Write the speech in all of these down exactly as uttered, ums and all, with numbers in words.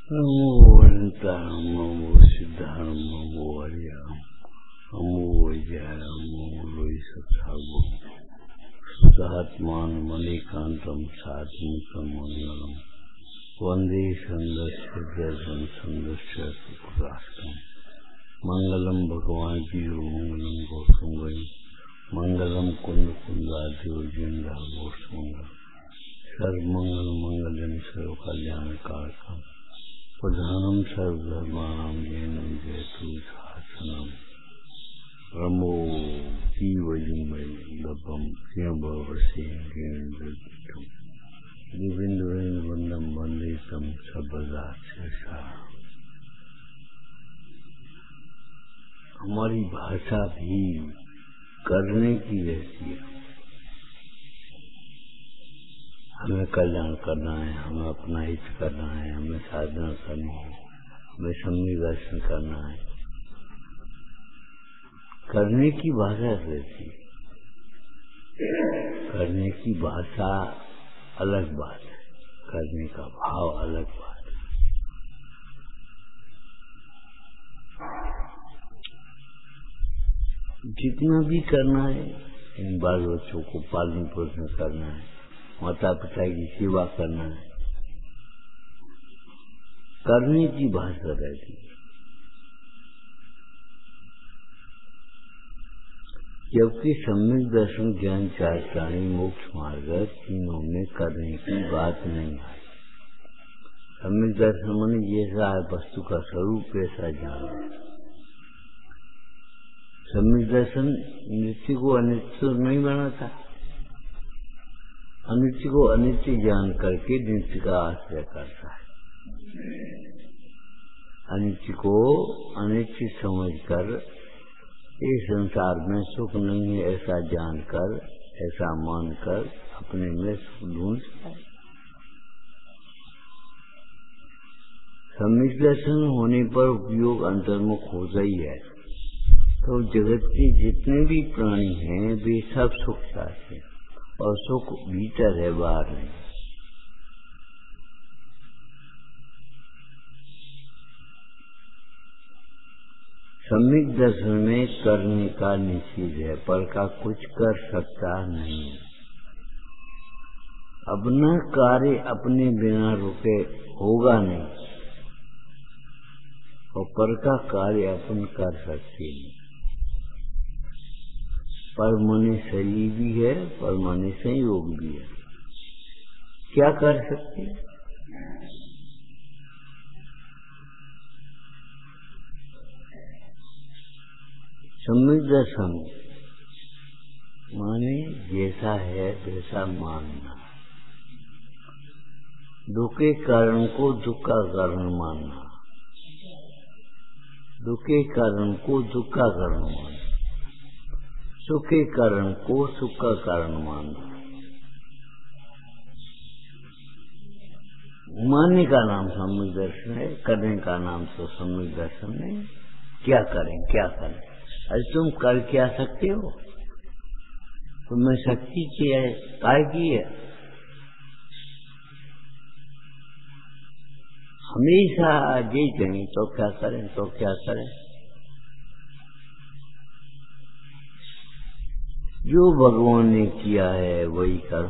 नमो अनंताय नमो सिद्धाय नमो हरियाम नमो वैजयाय नमो लोई सत्सागो सुधात्मान मणिकांतम सात्मिकम मंगलम वंदे संदस्य जयं संदस्य सुखदास्तम मंगलम भगवान जीव मंगलम गौतम वै मंगलम कुंद कुंदादेव जिंदा गोस्मंगल सर्वमंगल मंगलम सर्व कल्याण कारकम प्रधानम सर्वधर्माणां जैनम जयतु शासनम रमो जीवलिंगम गोविंदम वंदे तम सबदा शेषा। हमारी भाषा भी करने की रहती है। हमें कल्याण करना है, हमें अपना हित करना है, हमें साधना करनी है, हमें सम्यक दर्शन करना है। करने की भाषा रहती है, करने की भाषा अलग बात है, करने का भाव अलग बात है। जितना भी करना है, इन बाल बच्चों को पालन पोषण करना है, माता पिता की सेवा करना है, करने की भाषा रहती है। जबकि सम्यक दर्शन ज्ञान चारित्राणी मोक्ष मार्ग तीनों में करने की बात नहीं है। सम्यक दर्शन माने जैसा है वस्तु का स्वरूप वैसा ज्ञान है। सम्यक दर्शन नित्य को अनित्य नहीं बनाता, अनित्य को अनित्य जान करके नित्य का आश्रय करता है। अनित्य को अनित्य समझकर इस संसार में सुख नहीं है ऐसा जानकर, ऐसा मानकर अपने में सुख ढूंढता है। सम्यक दर्शन होने पर उपयोग अंतर्मुख होता ही है। तो जगत के जितने भी प्राणी हैं वे सब सुख चाहते हैं और सुख भीतर है, बाहर नहीं। सम्यक दर्शन में करने का निषेध है, पर का कुछ कर सकता नहीं। अपना कार्य अपने बिना रुके होगा नहीं और पर का कार्य अपन कर सकते नहीं। पर मने शरीर भी है, पर मने संयोग भी है। क्या कर सकते हैं? सम्यक दर्शन माने जैसा है वैसा मानना, दुख के कारण को दुख का कारण मानना, दुख के कारण को दुख का कारण मानना, सुख के कारण को सुख का कारण मानना। मानने का नाम सम्यक दर्शन है, करने का नाम तो सम्यक दर्शन नहीं। क्या करें क्या करें? अरे तुम कर क्या सकते हो? तुम्हें शक्ति की है, काय की है? हमेशा जी कहें तो क्या करें तो क्या करें? जो भगवान ने किया है वही करो।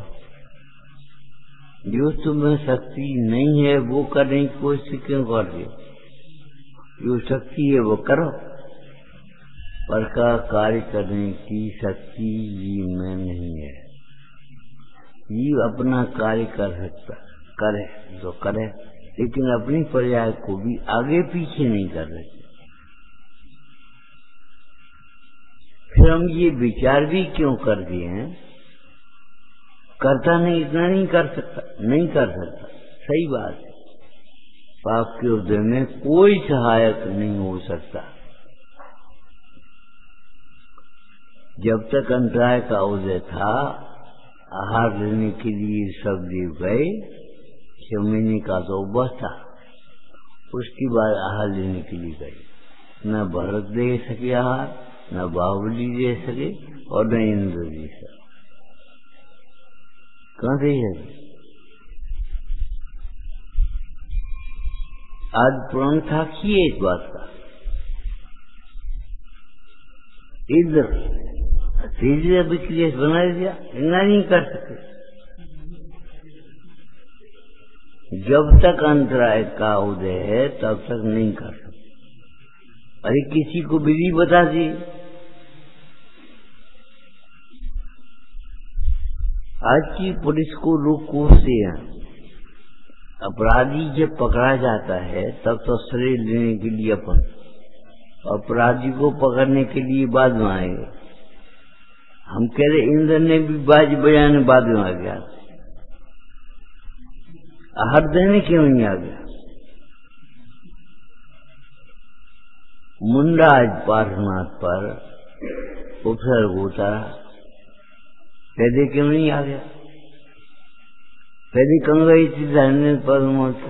जो तुम्हें शक्ति नहीं है वो करने की कोशिश क्यों कर रहे हो? जो शक्ति है वो करो। पर का कार्य करने की शक्ति जीव में नहीं है। जीव अपना कार्य कर सकता, करे तो करे, लेकिन अपनी प्रजा को भी आगे पीछे नहीं कर रहे। फिर हम ये विचार भी क्यों कर दिए हैं? करता नहीं, इतना नहीं कर सकता, नहीं कर सकता, सही बात है। पाप के उदय में कोई सहायक नहीं हो सकता। जब तक अंतराय का उदय था, आहार लेने के लिए सब देव गए, छह महीने का तो उपवास था। उसके बाद आहार लेने के लिए गए। न भरत दे सके आहार, न बाहुबली दे सके और न इंद्र दे सके। कहाँ दे सके? आज पुराण साक्षी है इस बात का। इधर तेजी विक्रिय बना दिया, इतना नहीं कर सके। जब तक अंतराय का उदय है तब तक नहीं कर सकते। अरे किसी को विधि बता दी, आज की पुलिस को लोग कोसते हैं। अपराधी जब पकड़ा जाता है तब तो श्रेय लेने के लिए अपन, अपराधी को पकड़ने के लिए बाद में आएंगे। हम कह रहे इंद्र ने भी बाज बजाने बाद में आ गया, आहार देने क्यों नहीं आ गया? मुंडा आज पार्श्वनाथ पर उपसर्ग होता, पहले क्यों नहीं आ गया? पहले कहाँ गई थी धन्य परमात्मा?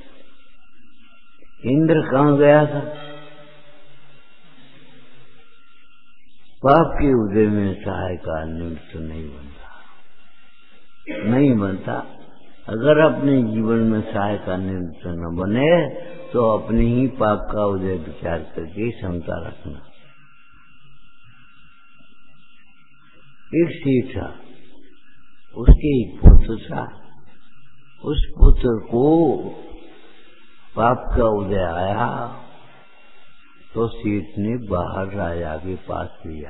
इंद्र कहाँ गया था? पाप के उदय में सहाय का निमित्त नहीं बनता, नहीं बनता। अगर अपने जीवन में सहाय का निमित्त न बने तो अपने ही पाप का उदय विचार करके क्षमता रखना। एक सेठ था, उसके एक पुत्र था। उस पुत्र को पाप का उदय आया तो सेठ ने बाहर राजा के पास लिया,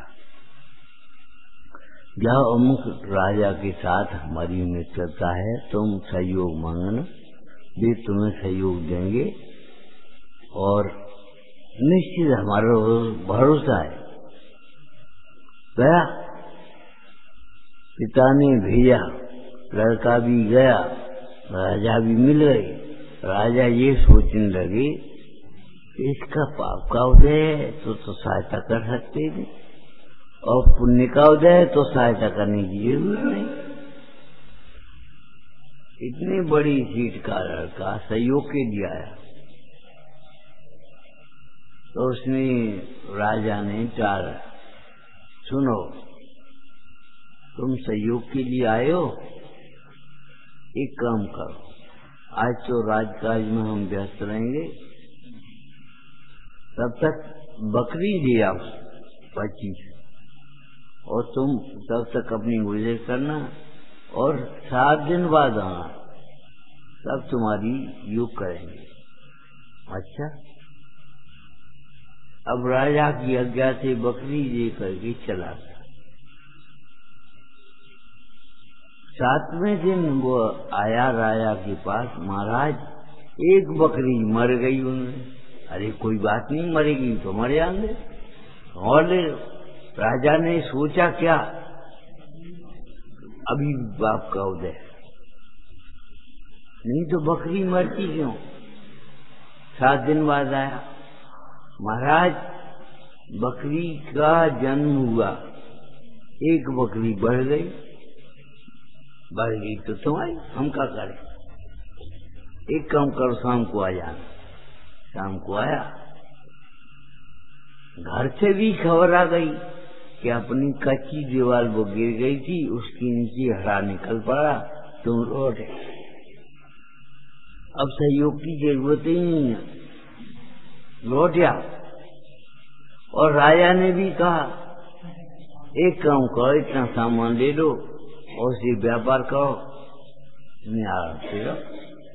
जहाँ अमुक राजा के साथ हमारी मित्रता है, तुम सहयोग मांगना, वे तुम्हें सहयोग देंगे और निश्चित हमारा भरोसा है। गया, पिता ने भेजा, लड़का भी गया, राजा भी मिल गए। राजा ये सोचने लगे इसका पाप का उदय है तो तो सहायता कर सकते नहीं, और पुण्य का उदय है तो सहायता करने की जरूरत नहीं। इतनी बड़ी सीट का लड़का सहयोग के लिए आया तो उसने, राजा ने चार, सुनो तुम सहयोग के लिए आए हो, एक काम करो, आज तो राजकाज में हम व्यस्त रहेंगे, तब तक बकरी ले आओ पच्चीस, और तुम तब तक अपनी गुजर करना और सात दिन बाद आना, तब तुम्हारी योग करेंगे। अच्छा, अब राजा की आज्ञा से बकरी ले करके चला गया। सातवें दिन वो आया राजा के पास, महाराज एक बकरी मर गई उनमें। अरे कोई बात नहीं, मरेगी तो मर जाएंगे, और राजा ने सोचा क्या, अभी बाप का उदय, नहीं तो बकरी मरती क्यों? सात दिन बाद आया, महाराज बकरी का जन्म हुआ, एक बकरी बढ़ गई, बढ़ गई तो तुम्हारी, हम क्या करें? एक काम करो, शाम को आ जाना। शाम को आया, घर से भी खबर आ गई कि अपनी कच्ची दीवार वो गिर गई थी, उसके नीचे हरा निकल पड़ा, तुम लौट। अब सहयोग की जरूरत ही नहीं है, लौट आओ। और राजा ने भी कहा एक काम करो, इतना सामान ले लो और उसे व्यापार करो, नहीं आराम से रहो।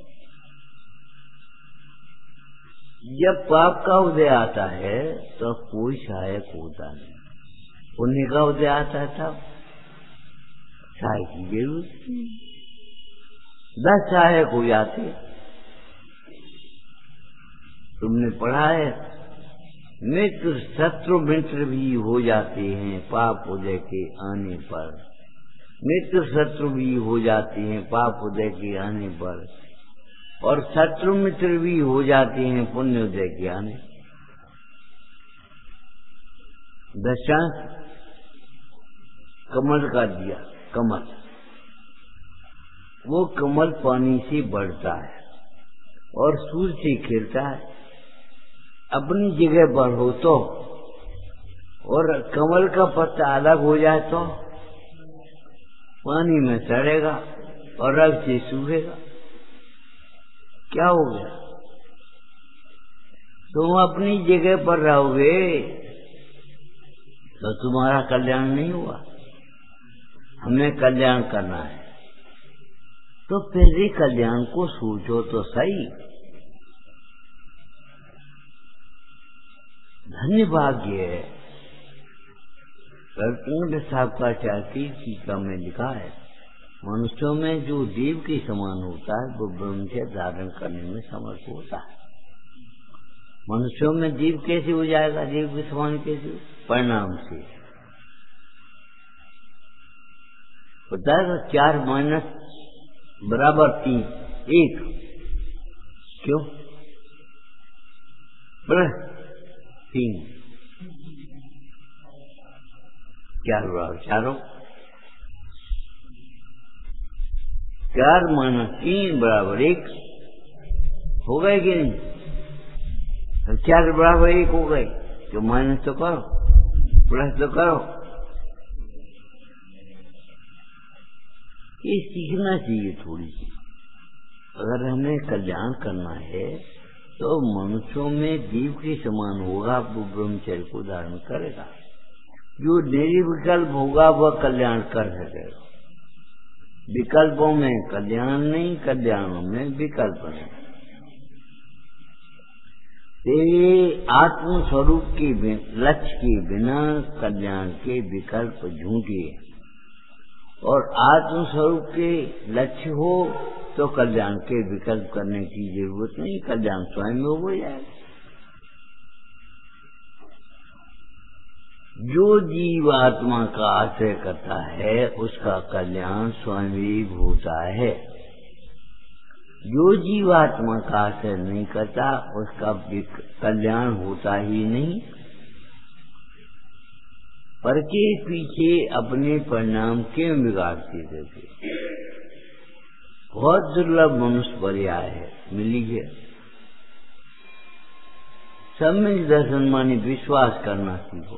जब पाप का उदय आता है तो कोई सहायक होता नहीं, पुण्य का उदय आता है तब सहायक की जरूरत नहीं, दस सहायक हो जाते। तुमने पढ़ा है, मित्र शत्रु मित्र भी हो जाते हैं पाप उदय के आने पर, मित्र शत्रु भी हो जाते हैं पाप उदय के आने पर, और शत्रु मित्र भी हो जाते हैं पुण्य उदय के आने। दशांश कमल का दिया, कमल, वो कमल पानी से बढ़ता है और सूर्य से खिलता है, अपनी जगह पर हो तो, और कमल का पत्ता अलग हो जाए तो पानी में सड़ेगा और रग से सूखेगा। क्या हो गया? तुम अपनी जगह पर रहोगे तो तुम्हारा कल्याण नहीं हुआ। हमें कल्याण करना है तो फिर भी कल्याण को सोचो तो सही। धन्य भाग्य है। कर्पूर साक्षाचार्य की टीका में लिखा है, मनुष्यों में जो देव के समान होता है वो ब्रह्मचर्य धारण करने में समर्थ होता है। मनुष्यों में देव कैसे हो जाएगा? देव के समान कैसे? परिणाम से होता है। चार माइनस बराबर तीन एक, क्यों? प्लस तीन, चार बराबर चारों, चार माइनस तीन बराबर एक हो गए कि नहीं? तो चार बराबर एक हो गए तो माइनस तो करो, प्लस तो करो। ये सीखना चाहिए थोड़ी सी। अगर हमें कल्याण करना है तो मनुष्यों में जीव के समान होगा, वो ब्रह्मचर्य को धारण करेगा। जो निर्विकल्प होगा वह कल्याण कर सकेगा। विकल्पों में कल्याण नहीं, कल्याणों में विकल्प नहीं। तेरे आत्म स्वरूप के लक्ष्य के बिना कल्याण के विकल्प झूठे, और आत्म स्वरूप के लक्ष्य हो तो कल्याण के विकल्प करने की जरूरत नहीं, कल्याण स्वयं में हो जाएगा। जो जीव आत्मा का आश्रय करता है उसका कल्याण स्वयं ही होता है। जो जीव आत्मा का आश्रय नहीं करता उसका कल्याण होता ही नहीं। पर के पीछे अपने परिणाम क्यों बिगाड़ते रहते? बहुत दुर्लभ मनुष्य पर्याय है, मिली है। सम्यक दर्शन माने विश्वास करना सीखो।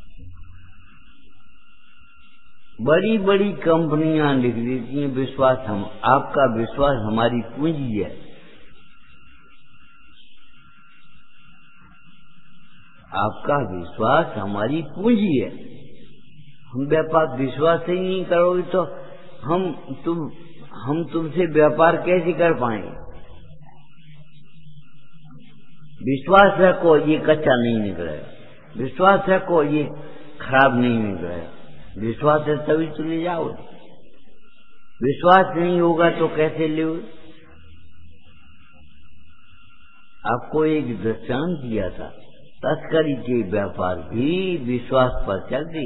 बड़ी बड़ी कंपनियां लिख देती हैं विश्वास हम, आपका विश्वास हमारी पूंजी है। आपका विश्वास हमारी पूंजी है। हम व्यापार विश्वास ही नहीं करोगे तो हम तुम हम तुमसे व्यापार कैसे कर पाएंगे? विश्वास रखो ये कच्चा नहीं निकलेगा, विश्वास रखो ये खराब नहीं निकलेगा। विश्वास है तभी तो ले जाओगे, विश्वास नहीं होगा तो कैसे लोगे? आपको एक दृष्टांत दिया था, तस्करी के व्यापार भी विश्वास पर चलती।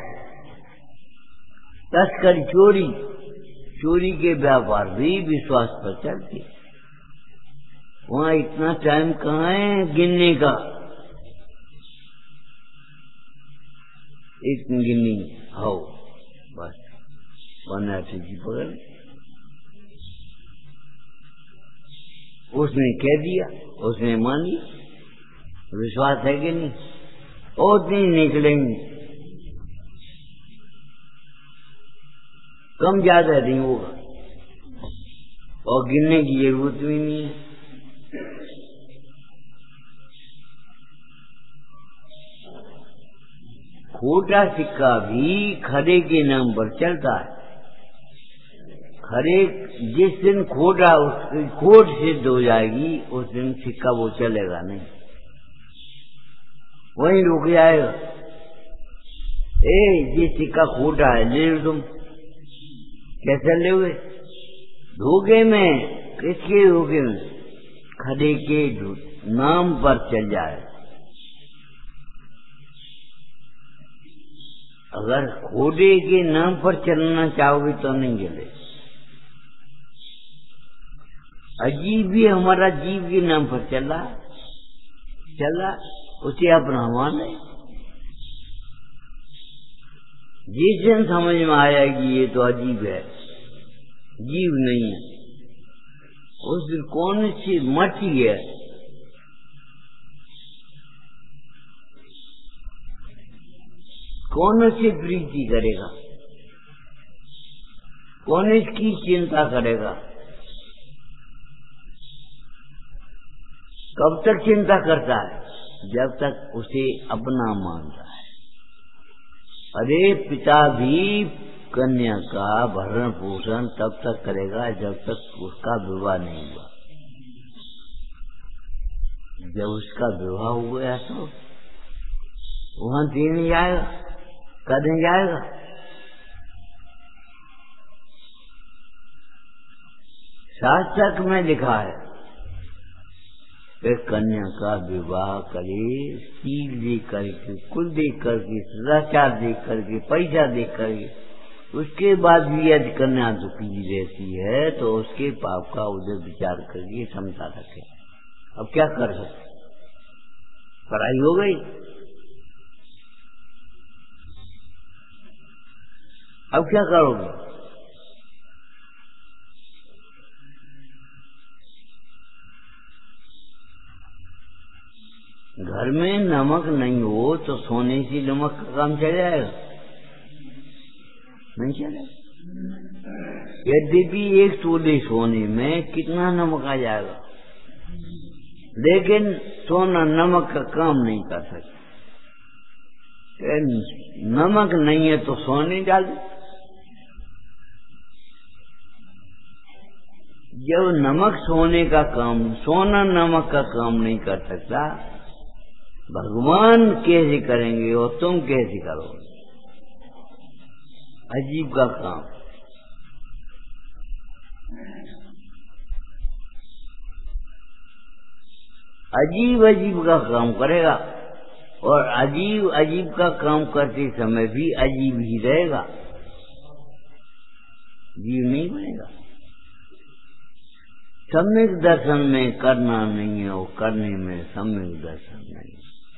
तस्करी चोरी चोरी के व्यापार भी विश्वास पर चलती। वहाँ इतना टाइम कहाँ है गिनने का? एक गिनी हो बस बना जी पकड़, उसने कह दिया, उसने मान लिया। विश्वास है कि नहीं? और दिन निकलेंगे, कम ज्यादा नहीं होगा, और गिनने की जरूरत भी नहीं है। खोटा सिक्का भी खरे के नाम पर चलता है। खरे जिस दिन खोटा उसकी खोट सिद्ध हो जाएगी उस दिन सिक्का वो चलेगा नहीं, वहीं रुक जाएगा। ए ये सिक्का खोटा है, ले लो तुम। कैसे लोगे? धोखे में। किसके धोखे में? खरे के नाम पर चल जाए। अगर खोटे के नाम पर चलना चाहोगे तो नहीं चले। अजीब भी हमारा जीव के नाम पर चला चला उसे अपना मान है। जिस दिन समझ में आया कि ये तो अजीब है, जीव नहीं है, उस दिन कौन सी मटी है, कौन सी प्रीति करेगा, कौन इसकी चिंता करेगा? कब तक चिंता करता है? जब तक उसे अपना मानता है। अरे पिता भी कन्या का भरण पोषण तब तक करेगा जब तक उसका विवाह नहीं हुआ। जब उसका विवाह हो गया तो वहां देने जाएगा, करने जाएगा। शास्त्र में लिखा है कन्या का विवाह करे सील दे करके, कुल दे करके, सदाचार दे करके, पैसा दे करके, उसके बाद भी यदि कन्या दुखी रहती है तो उसके पाप का उधर विचार करके क्षमता रखे। अब क्या कर सकते? पढ़ाई हो गई, अब क्या करोगे? घर में नमक नहीं हो तो सोने से नमक का काम चल जाएगा? नहीं चलेगा। यद्यपि एक तोले सोने में कितना नमक आ जाएगा, लेकिन सोना नमक का काम नहीं कर सकता। नमक नहीं है तो सोने डाल दो। जब नमक सोने का काम, सोना नमक का काम नहीं कर सकता, भगवान कैसे करेंगे और तुम कैसे करोगे? अजीब का काम। अजीब अजीब का काम करेगा और अजीब अजीब का काम करते समय भी अजीब ही रहेगा, जीव नहीं बनेगा। सम्यक दर्शन में करना नहीं है और करने में सम्यक दर्शन नहीं।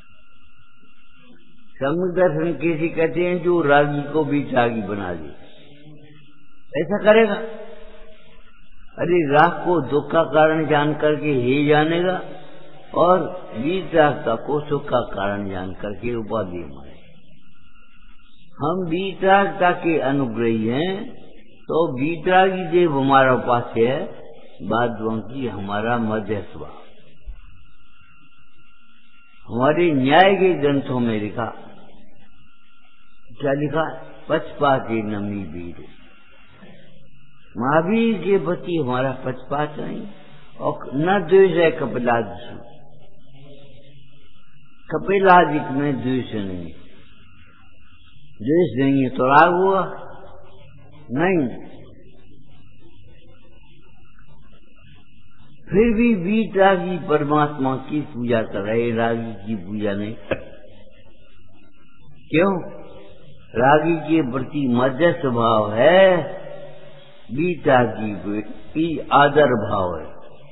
सम्यक दर्शन किसी कहते हैं जो रागी को भी रागी बना दे, ऐसा करेगा। अरे राग को दुख का कारण जान करके ही जानेगा और वीतरागता को सुख का कारण जान करके उपाधि माने। हम वीतरागता के अनुग्रही हैं तो वीतरागी देव हमारा उपास्य है, बादलों की हमारा मध्य स्वभाव। हमारे न्याय के ग्रंथों में लिखा, क्या लिखा? पक्षपाती नमी वीर। महावीर के प्रति हमारा पक्षपात नहीं और न द्वेष है कपिलादि। कपिलादि में द्वेष नहीं, द्वेष नहीं है तो राग हुआ नहीं। फिर भी वीतरागी परमात्मा की पूजा कर रहे, रागी की पूजा नहीं। क्यों? रागी के प्रति मध्य स्वभाव है, वीतरागी की आदर भाव है।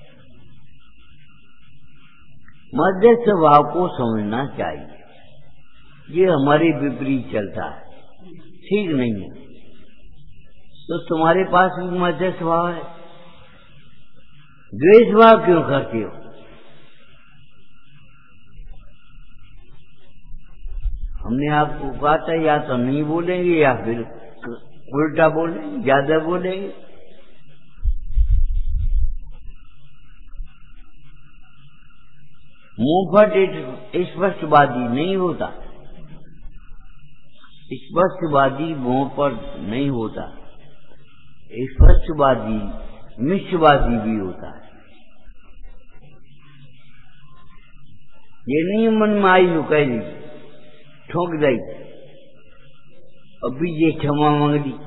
मध्य स्वभाव को समझना चाहिए। ये हमारे विपरीत चलता है, ठीक नहीं है। तो तुम्हारे पास भी मध्य स्वभाव है, द्वेष भाव क्यों करते हो? हमने आपको कहा था या तो नहीं बोलेंगे या फिर उल्टा बोलेंगे, ज्यादा बोलेंगे। मुंहफट स्पष्टवादी नहीं होता, स्पष्टवादी मुंह पर नहीं होता, स्पष्टवादी मिश्रवादी भी होता है। ये नहीं मन में आई हो कह दी, ठोक दी, अभी ये क्षमा मांग दी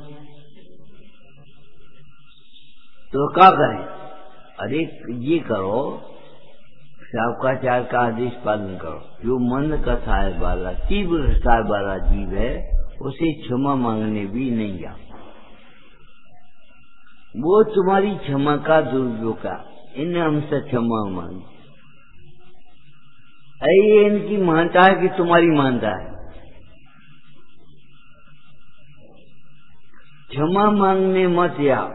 तो क्या करें? अरे ये करो, शावकाचार का आदेश पालन करो। जो मन कसाय वाला, तीव्र कसाय वाला जीव है उसे क्षमा मांगने भी नहीं जाओ। वो तुम्हारी क्षमा का दुरुपयोग का, इन्हें हमसे क्षमा मांगी। ये इनकी मानता है कि तुम्हारी मानता है। क्षमा मांगने मत आओ,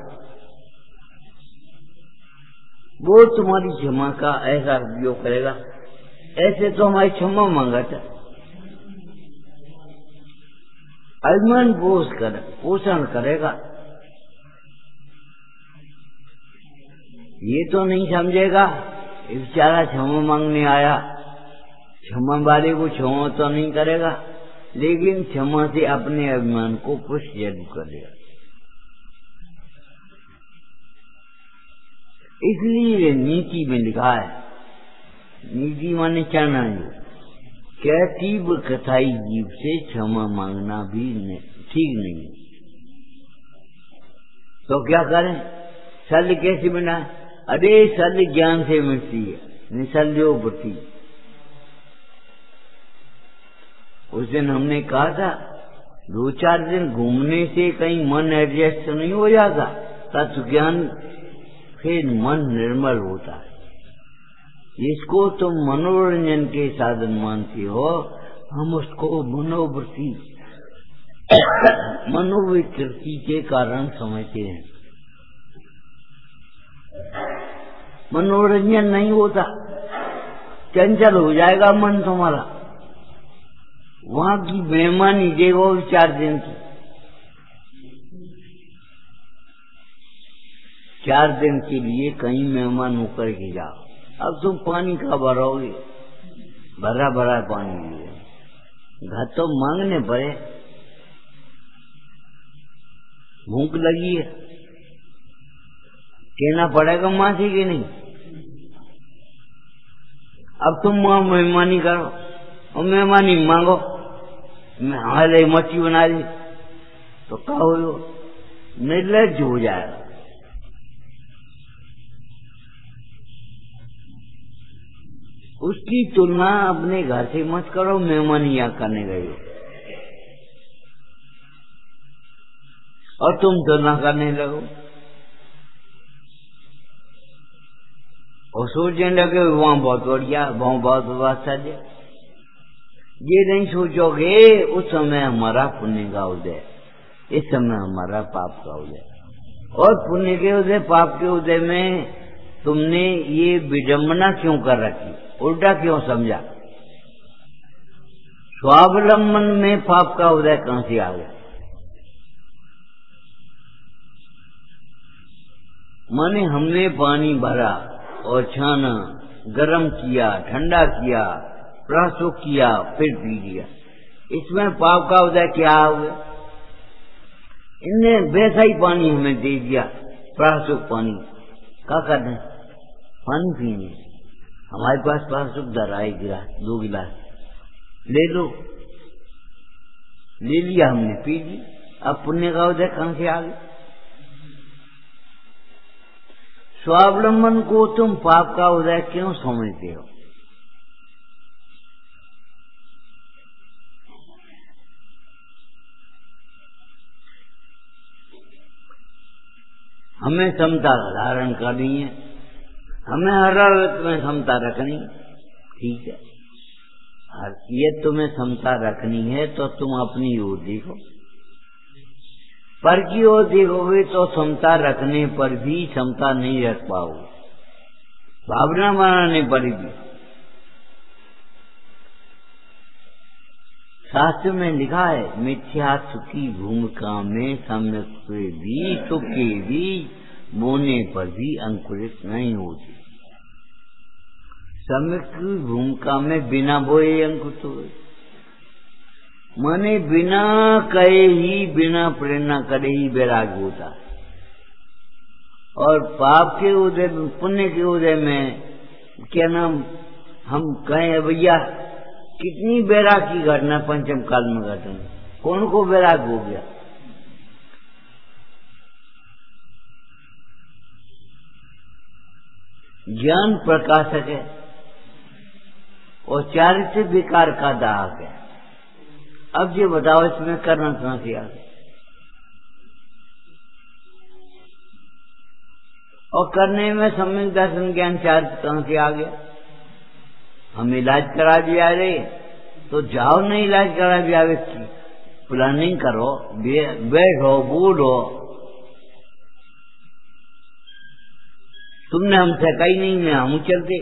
वो तुम्हारी क्षमा का ऐसा उपयोग करेगा, ऐसे तो हमारी क्षमा मांगा था। अभिमान पोष कर पोषण करेगा, ये तो नहीं समझेगा बेचारा क्षमा मांगने आया, क्षमा वाले को क्षमा तो नहीं करेगा, लेकिन क्षमा से अपने अभिमान को खुश जरूर करेगा। इसलिए नीति में लिखा है, नीति माने चरना जी, कहती व कथाई जीव से क्षमा मांगना भी ठीक नहीं। तो क्या करें? सल कैसे बना? अरे सल ज्ञान से मिटती है, निसल्यो बटी। उस दिन हमने कहा था, दो चार दिन घूमने से कहीं मन एडजस्ट नहीं हो जाता, तत्व ज्ञान फिर मन निर्मल होता है। इसको तुम मनोरंजन के साधन मानते हो, हम उसको मनोवृत्ति मनोविकृति के कारण समझते हैं। मनोरंजन नहीं होता, चंचल हो जाएगा मन तुम्हारा। वहां की बेईमानी देखो चार दिन की, चार दिन के लिए कहीं मेहमान होकर के जाओ। अब तुम पानी का भरोगे, भरा भरा पानी लिए घर तो मांगने पड़े, भूख लगी है, कहना पड़ेगा माँ से कि नहीं। अब तुम वहां मेहमानी करो और मेहमानी मांगो, मैं हमारे मच्छी बना दी, तो कहो निर्लज्ज हो जाएगा। उसकी तुलना अपने घर से मत करो, मेहमानी यहाँ करने गए हो और तुम तुलना करने लगो और सोचने लगे वहां बहुत बढ़िया, वहां बहुत वात्सल्य। ये नहीं सोचोगे उस समय हमारा पुण्य का उदय, इस समय हमारा पाप का उदय। और पुण्य के उदय पाप के उदय में तुमने ये विडंबना क्यों कर रखी, उल्टा क्यों समझा? स्वावलंबन में पाप का उदय कहां से आ गया? माने हमने पानी भरा और छाना, गर्म किया, ठंडा किया, प्रसुख किया, फिर पी लिया, इसमें पाप का उदय क्या हो गया? इनने वैसा ही पानी हमें दे दिया, प्रसुख पानी, क्या करना? पानी पीने। हमारे पास प्रसुख धरा है गिलास, दो गिलास ले लो, ले लिया हमने, पी ली। अब पुण्य का उदय कहां से आ गया? स्वावलंबन को तुम पाप का उदय क्यों समझते हो? हमें समता धारण करनी है, हमें हर अर्थ में समता रखनी, ठीक है। ये तुम्हें समता रखनी है तो तुम अपनी ओर देखो, पर की ओर देखोगे तो समता रखने पर भी समता नहीं रख पाओगे, भावना बनाने पड़ेगी। शास्त्र में लिखा है, मिथ्या सुखी भूमिका में सम्यक भी सुखी भी बोने पर भी अंकुरित नहीं होती। सम्यक की भूमिका में बिना बोए अंकुरित हुए, माने बिना कहे ही, बिना प्रेरणा करे ही वैराग्य होता है। और पाप के उदय, पुण्य के उदय में क्या नाम हम कहें भैया, कितनी वैराग की घटना पंचम काल में घटना, कौन को वैराग हो गया? ज्ञान प्रकाशक है और चारित्र विकार का दाहक है। अब ये बताओ इसमें करना कहां से आ गया? और करने में सम्यक दर्शन ज्ञान चारित्र कहां से आ गया? हम इलाज करा दिया रे, तो जाओ नहीं इलाज करा दिया, व्यक्ति प्लानिंग करो, बैठो, बूढ़ो, तुमने हमसे कही नहीं, मैं हम चलते।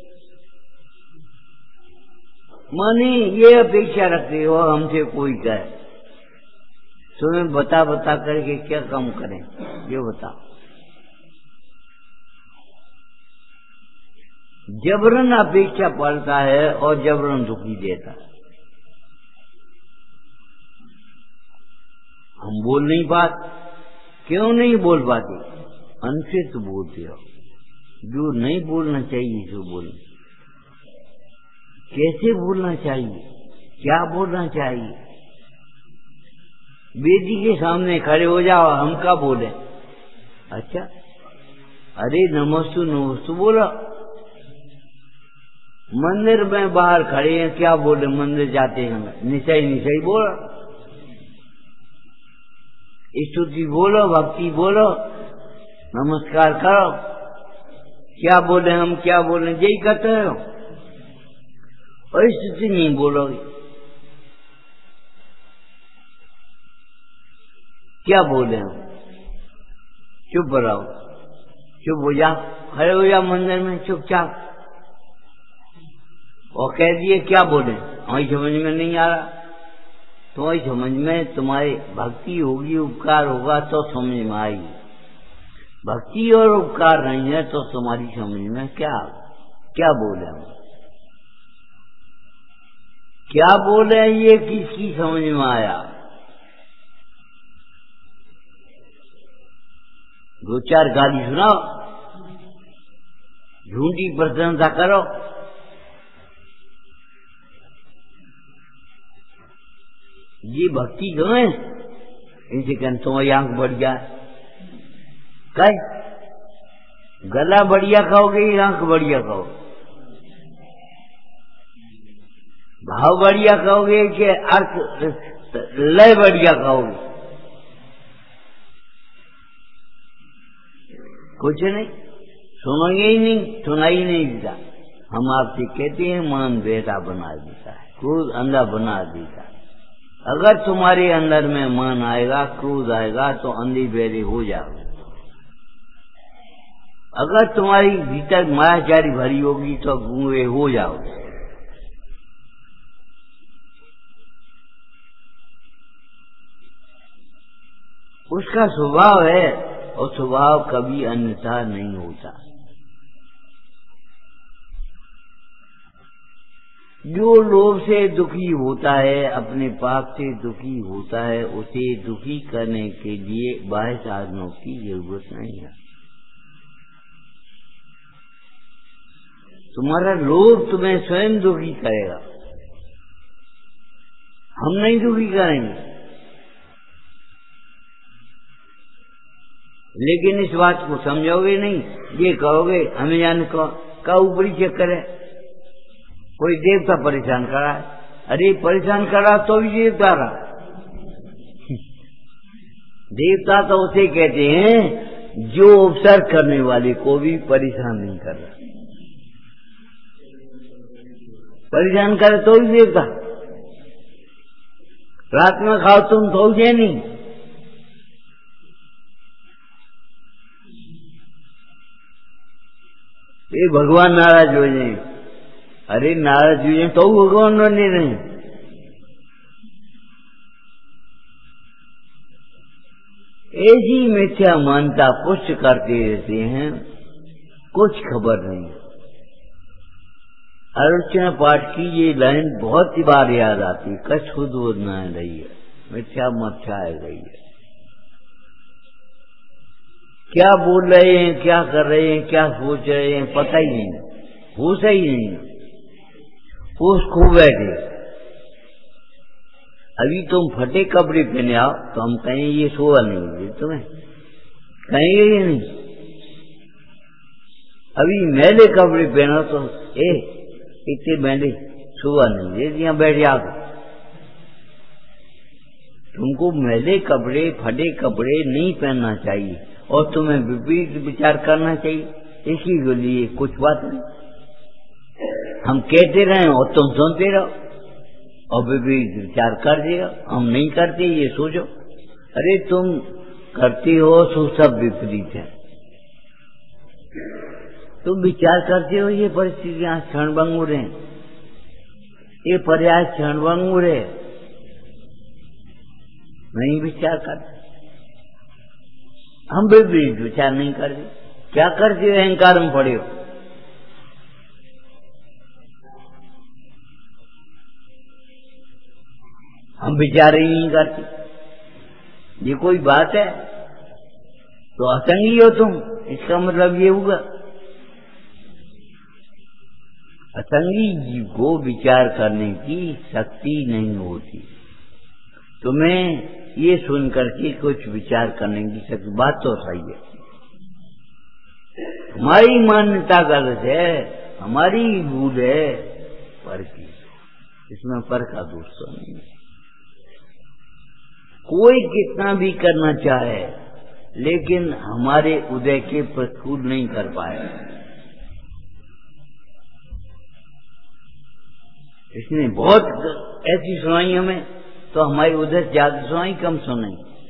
माने ये अपेक्षा रखते हो हमसे कोई कहे, तुम्हें बता बता करके क्या काम करें, ये बताओ। जबरन अपेक्षा पालता है और जबरन दुखी देता है। हम बोल नहीं पाते, क्यों नहीं बोल पाते? अनसे तो बोलते हो, जो नहीं बोलना चाहिए जो बोल। कैसे बोलना चाहिए, क्या बोलना चाहिए? बेटी के सामने खड़े हो जाओ, हम क्या बोले? अच्छा, अरे नमस्तु नमस्तु बोलो। मंदिर में बाहर खड़े हैं, क्या बोले? मंदिर जाते हैं, निशाई निशाई बोलो, स्तुति बोलो, भक्ति बोलो, नमस्कार करो। क्या बोले हम, क्या बोले? यही करते हो। और स्तुति नहीं बोलोगे, क्या बोले हम? चुप रहो, चुप हो जा, खड़े हो जा मंदिर में चुपचाप। और कह दिए क्या बोले, हमारी समझ में नहीं आ रहा। तुम्हारी समझ में तुम्हारी भक्ति होगी, उपकार होगा तो समझ में आएगी। भक्ति और उपकार नहीं है तो तुम्हारी समझ में क्या क्या बोले हम, क्या बोले ये किसकी समझ में आया? दो चार गाली सुनाओ, झूठी प्रशंसा करो, ये भक्ति क्यों है? इनसे कहते तुम्हारी आंख बढ़ जाए, कहे गला बढ़िया खाओगे, आंख बढ़िया खाओगे, भाव बढ़िया खाओगे कि अर्थ लय बढ़िया खाओगे? कुछ नहीं, सुनोगे ही नहीं, सुनाई नहीं देता। हम आपसे कहते हैं मान बेटा बना देता है, क्रोध अंधा बना देता है। अगर तुम्हारे अंदर में मान आएगा, क्रोध आएगा तो अंधी बेरे हो जाओगे। अगर तुम्हारी भीतर मायाचारी भरी होगी तो गूंगे हो जाओगे। उसका स्वभाव है और स्वभाव कभी अन्यथा नहीं होता। जो लोभ से दुखी होता है, अपने पाप से दुखी होता है, उसे दुखी करने के लिए बाह्य साधनों की जरूरत नहीं है। तुम्हारा लोभ तुम्हें स्वयं दुखी करेगा, हम नहीं दुखी करेंगे। लेकिन इस बात को समझोगे नहीं, ये कहोगे हमें जाने का ऊपरी चक्कर है, कोई देवता परेशान करा है। अरे परेशान करा तो भी देवता रहा। देवता तो उसे कहते हैं जो उपसर्ग करने वाले को भी परेशान नहीं कर रहा। परेशान करे तो भी देवता। रात में खाओ तुम तो उसे नहीं। ये भगवान नाराज हो जाए, अरे नाराज हो जाए तो भगवान बने रहे। ऐसी मिथ्या मानता पुष्ट करते रहते हैं, कुछ खबर नहीं। अर्चना पाठ की ये लाइन बहुत ही बार याद आती है, कछ खुद बोलना है रही है, मिथ्या मच्छा है गई है। क्या बोल रहे हैं, क्या कर रहे हैं, क्या सोच रहे हैं, पता ही नहीं, होश ही नहीं, होश खो बैठे। अभी तुम फटे कपड़े पहने आओ तो हम कहें ये शोभा नहीं है तुम्हें, कहेंगे ये नहीं। अभी मैले कपड़े पहनो तो ए इतने मैले शोभा नहीं है, यहाँ बैठ जाओ। तुमको मैले कपड़े फटे कपड़े नहीं पहनना चाहिए और तुम्हें विपरीत विचार करना चाहिए। इसी के लिए कुछ बात नहीं, हम कहते रहे और तुम सुनते रहो और विपरीत विचार कर देगा। हम नहीं करते ये सोचो, अरे तुम करते हो तो सब विपरीत है। तुम विचार करते हो ये परिस्थितियां क्षणभंगुर है, ये प्रयास क्षणभंगुर है, नहीं विचार करते। हम विपरीत विचार नहीं करते। क्या करते हो? अहंकार में पड़े हो, हम विचार ही नहीं करते। ये कोई बात है? तो असंगी हो तुम, इसका मतलब ये हुआ। असंगी जीव को विचार करने की शक्ति नहीं होती। तुम्हें ये सुन करके कुछ विचार करने की शक्ति, बात तो सही है, हमारी मान्यता गलत है, हमारी भूल है, पर की इसमें पर का दोष तो नहीं है। कोई कितना भी करना चाहे लेकिन हमारे उदय के प्रतिकूल नहीं कर पाए। इसने बहुत ऐसी सुनाई हमें, तो हमारी उदय ज्यादा सुनाई कम सुनाई।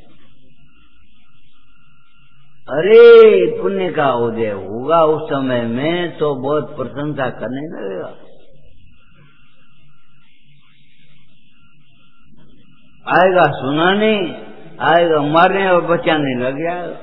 अरे पुण्य का उदय होगा उस समय में तो बहुत प्रशंसा करने लगेगा। आएगा सुनाने, आएगा मारने और बचाने लग जाएगा।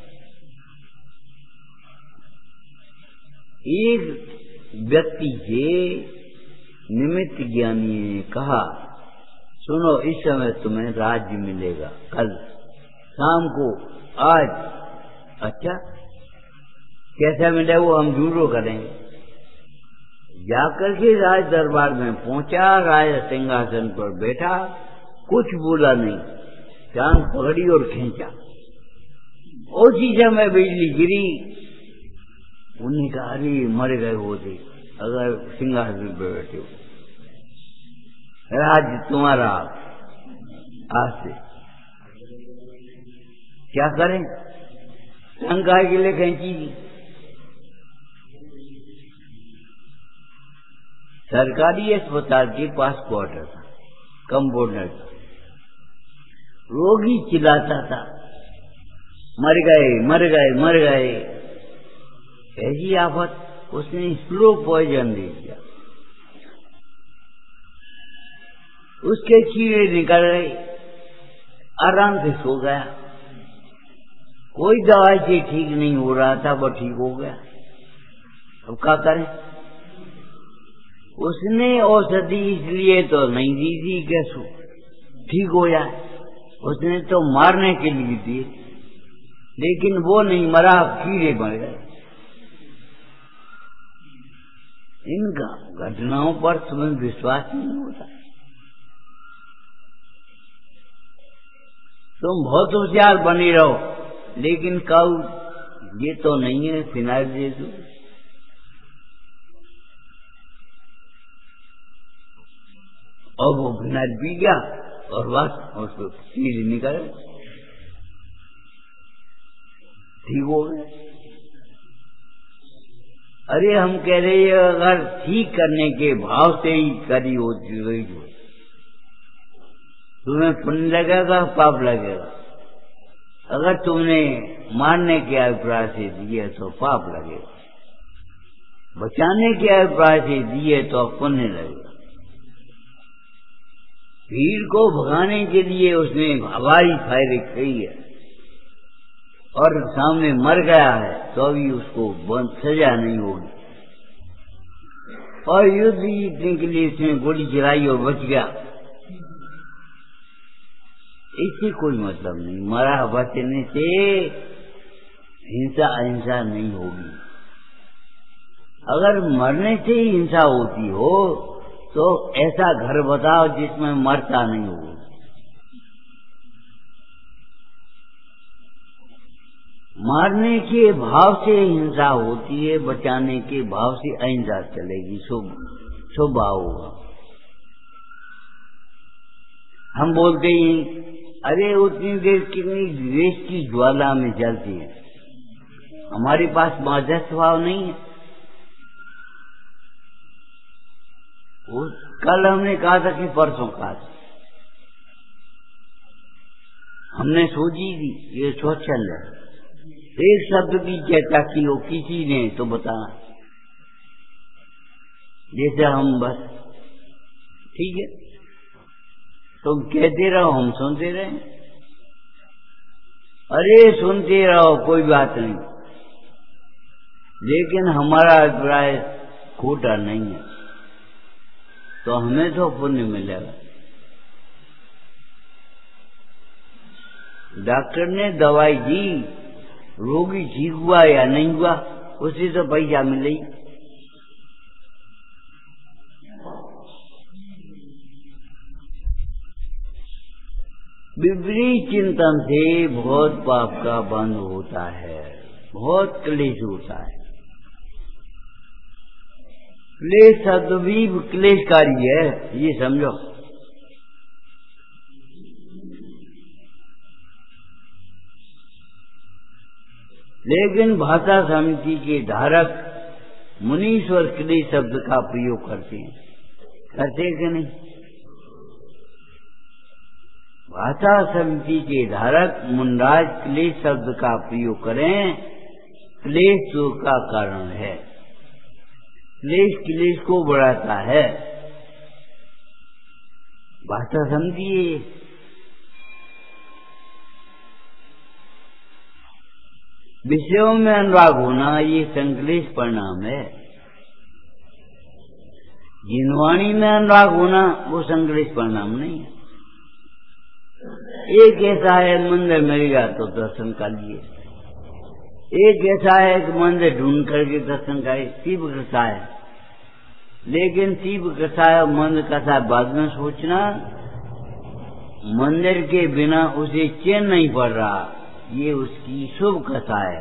एक व्यक्ति से निमित्त ज्ञानी ने कहा, सुनो इस समय तुम्हें राज्य मिलेगा कल शाम को, आज। अच्छा कैसा मिला वो हम जरूर करेंगे। जाकर के राज दरबार में पहुंचा, राजा सिंहासन पर बैठा, कुछ बोला नहीं, चांद पकड़ी और खींचा। उसी समय बिजली गिरी। उन्हें कहा अरे मर गए होते अगर सिंहासन पर बैठे हो, राज तुम्हारा आज से। क्या करें, शंका के लिए कैंची दी। सरकारी अस्पताल के पास क्वार्टर था, कंपाउंडर था। रोगी चिल्लाता था, मर गए मर गए मर गए। ऐसी आफत, उसने स्लो पॉइजन दे दिया। उसके कीड़े निकल गए, आराम से सो गया। कोई दवाई से ठीक नहीं हो रहा था, वो ठीक हो गया। अब क्या करें? उसने औषधि इसलिए तो नहीं दी थी कैसो ठीक हो जाए, उसने तो मारने के लिए दी, लेकिन वो नहीं मरा, कीड़े मर गए। इन घटनाओं पर तुम्हें विश्वास नहीं होता। तुम बहुत होशियार बने रहो, लेकिन काऊ ये तो नहीं है, फिनाइल दे दो। और वो फिनाइल पी गया और बस उसको कीड़े निकल ठीक हो गए। अरे हम कह रहे हैं अगर ठीक करने के भाव से ही करी होती गई जो तुम्हें पुण्य लगेगा पाप लगेगा। अगर तुमने मारने के अभिप्राय से दिए तो पाप लगेगा, बचाने के अभिप्राय से दिए तो पुण्य लगेगा। भीड़ को भगाने के लिए उसने हवाई फायरिंग की है और सामने मर गया है तो भी उसको सजा नहीं होगी। और युद्ध जीतने के लिए उसने गोली चलाई और बच गया, इससे कोई मतलब नहीं। मरा बचने से हिंसा अहिंसा नहीं होगी। अगर मरने से ही हिंसा होती हो तो ऐसा घर बताओ जिसमें मरता नहीं हो। मारने के भाव से हिंसा होती है, बचाने के भाव से अहिंसा चलेगी, शुभ शुभ भाव होगा। हम बोलते ही अरे उतनी देर कितनी द्वेष की ज्वाला में जलती है, हमारे पास मादक भाव नहीं है। उस कल हमने कहा था कि परसों कहा था, हमने सोची थी ये सोच चल रहा है। एक शब्द की चर्चा की हो किसी ने तो बताना, जैसे हम बस ठीक है तुम कहते रहो हम सुनते रहे। अरे सुनते रहो कोई बात नहीं, लेकिन हमारा अभिप्राय खोटा नहीं है तो हमें तो पुण्य मिलेगा। डॉक्टर ने दवाई दी, रोगी ठीक हुआ या नहीं हुआ, उसे तो पैसा मिले। विपरीत चिंतन से बहुत पाप का बंध होता है, बहुत क्लेश होता है। क्लेश शब्द भी क्लेशकारी है, ये समझो। लेकिन भाषा समिति के धारक मुनीश्वर क्लेश शब्द का प्रयोग करते हैं, करते कि नहीं? भाषा समिति के धारक मुनराज क्लेश शब्द का प्रयोग करें, क्लेश शोक का कारण है। क्लेश क्लेश को बढ़ाता है। भाषा समझिए। विषयों में अनुराग होना ये संक्लेश परिणाम है। जिनवाणी में अनुराग होना वो संक्लेश परिणाम नहीं है। एक ऐसा है मंदिर मिलेगा तो दर्शन कर लिए, एक ऐसा है कि मंदिर ढूंढ करके दर्शन करे, शिव कसा है। लेकिन शिव कसा है मंदिर कसा बाद में सोचना, मंदिर के बिना उसे चैन नहीं पड़ रहा, ये उसकी शुभ कथा है।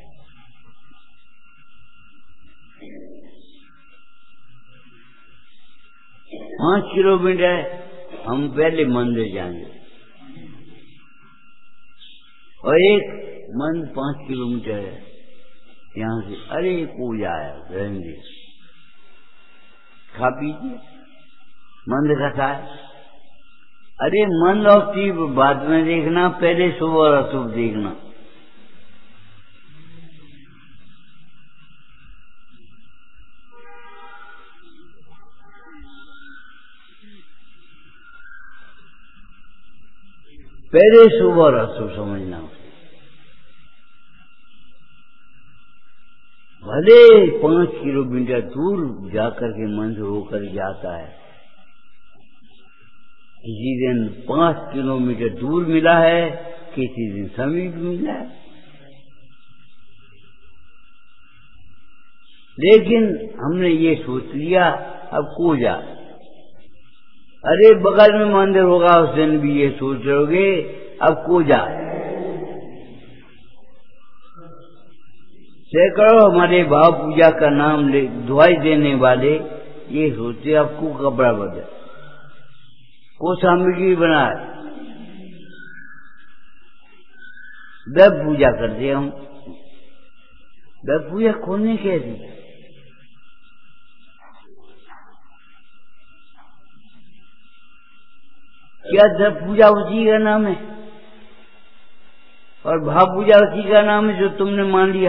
पांच किलोमीटर हम पहले मंदिर जाएंगे और एक मंदिर पांच किलोमीटर है यहाँ से, अरे पूजा है रहेंगे, खा पीजिए, मंदिर कथा है। अरे मन और शिव बाद में देखना, पहले शुभ और अशुभ देखना। पहले शुभ और अशुभ समझना। भले पांच किलोमीटर दूर जाकर के मंदिर होकर जाता है, किसी दिन पांच किलोमीटर दूर मिला है, किसी दिन समीप मिला है। लेकिन हमने ये सोच लिया अब को जा, अरे बगल में मंदिर होगा उस दिन भी ये सोच रहोगे अब को जा। सैकड़ों हमारे भाव पूजा का नाम ले दुआई देने वाले ये सोचते अब को कपड़ा बदल, को सामग्री बनाए, दब पूजा करते हम। दब पूजा खोलने कैसी? क्या दब पूजा उसी का नाम है और भाव पूजा उसी का नाम है जो तुमने मान लिया?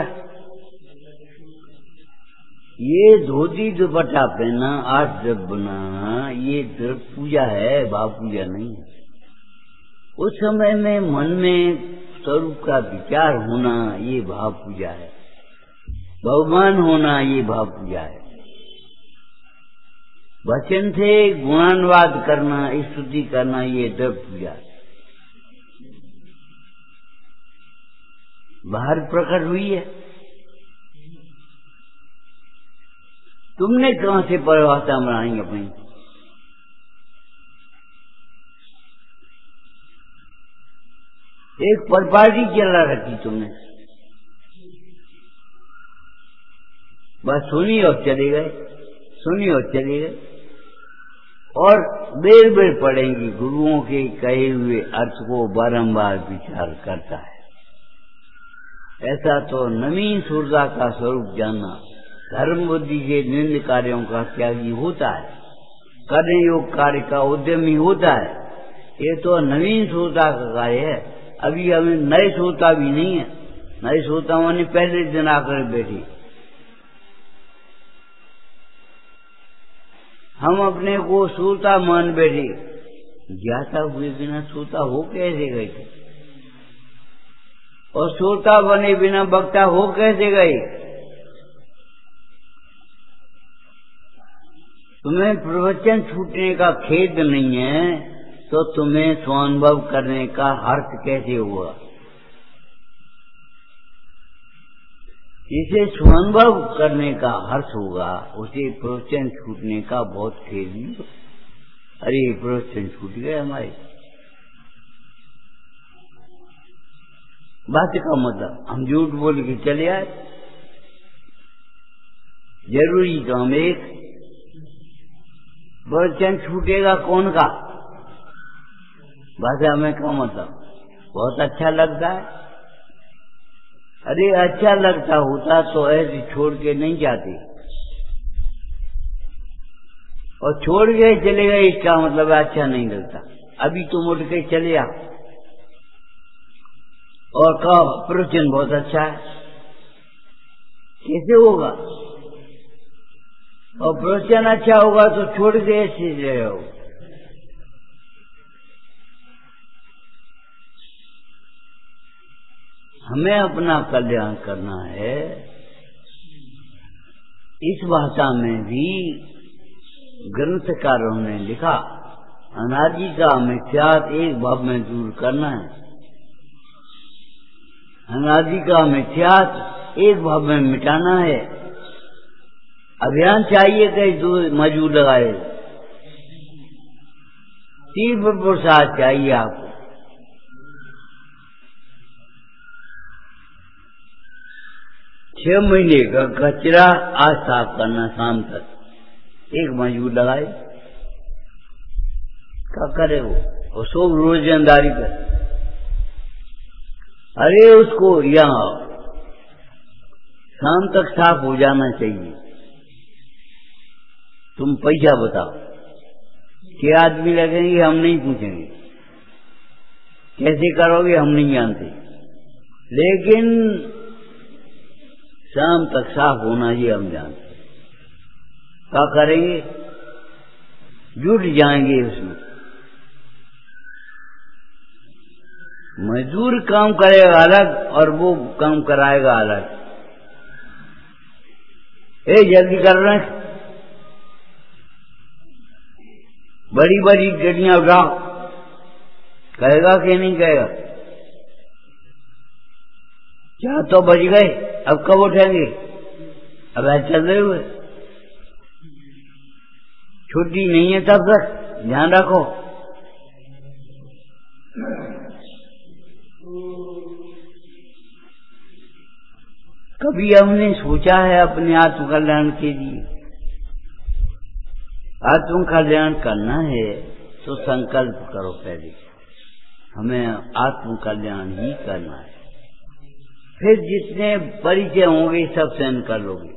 ये धोती दुपट्टा पहना, आठ द्रव्य बनाना, ये द्रव्य पूजा है, भाव पूजा नहीं है। उस समय में मन में स्वरूप का विचार होना ये भाव पूजा है, भगवान होना ये भाव पूजा है। वचन से गुणानुवाद करना, स्तुति करना ये द्रव्य पूजा है। बाहर प्रकट हुई है, तुमने कहां से परिभाषा बनाएंगे अपनी? एक परिपाटी चला रखी तुमने, बस सुनी और चले गए, सुनी और चले गए, और बेर बेर पढ़ेंगे। गुरुओं के कहे हुए अर्थ को बारंबार विचार करता है। ऐसा तो नवीन सूर्या का स्वरूप जानना, धर्म बुद्धि के निंद कार्यों का त्यागी होता है, कर्म योग कार्य का उद्यमी होता है। ये तो नवीन श्रोता का कार्य है। अभी हमें नए श्रोता भी नहीं है। नए श्रोताओं ने पहले दिन आकर बैठे, हम अपने को श्रोता मान बैठे, ज्ञाता हुए बिना श्रोता हो कैसे गए? और श्रोता बने बिना वक्ता हो कैसे गए? तुम्हें प्रवचन छूटने का खेद नहीं है, तो तुम्हें स्वानुभव करने का हर्ष कैसे हुआ? जिसे स्वानुभव करने का हर्ष होगा उसे प्रवचन छूटने का बहुत खेद नहीं। अरे प्रवचन छूट गए हमारे, बात का मतलब हम झूठ बोल के चले आए। जरूरी तो हम एक प्रवचन छूटेगा कौन का? बात हमें का मतलब बहुत अच्छा लगता है। अरे अच्छा लगता होता तो ऐसे छोड़ के नहीं जाते, और छोड़ गए चले गए इसका मतलब अच्छा नहीं लगता। अभी तुम उठ के चले आओ और कहो प्रवचन बहुत अच्छा है, कैसे होगा? और प्रवचन अच्छा होगा तो छोड़ के ऐसे रहो। हमें अपना कल्याण करना है। इस भाषा में भी ग्रंथकारों ने लिखा, अनादि का मिथ्यात् एक भाव में दूर करना है। अनादि का मिथ्यात् एक भाव में मिटाना है। अभियान चाहिए कहीं मजूर लगाए, तीव्र प्रसाद चाहिए आपको। छह महीने का कचरा आज साफ करना शाम तक, एक मजदूर लगाए, क्या करे वो? वो सब रोजंदारी कर। अरे उसको यहाँ शाम तक साफ हो जाना चाहिए। तुम पैसा बताओ, क्या आदमी लगेंगे हम नहीं पूछेंगे, कैसे करोगे हम नहीं जानते, लेकिन शाम तक साफ होना ही हम जानते। क्या करेंगे? जुट जाएंगे उसमें। मजदूर काम करेगा अलग और वो काम कराएगा अलग। ए जल्दी कर रहे हैं, बड़ी बड़ी गड्डियां उठाओ, कहेगा कि नहीं कहेगा? चार तो बज गए, अब कब उठेंगे? अब ऐसे चल रहे हुए, छुट्टी नहीं है तब तक, ध्यान रखो। कभी हमने सोचा है अपने आत्म कल्याण के लिए? आत्म कल्याण करना है तो संकल्प करो पहले, हमें आत्म कल्याण ही करना है। फिर जितने परिचय होंगे सब सहन कर लोगे।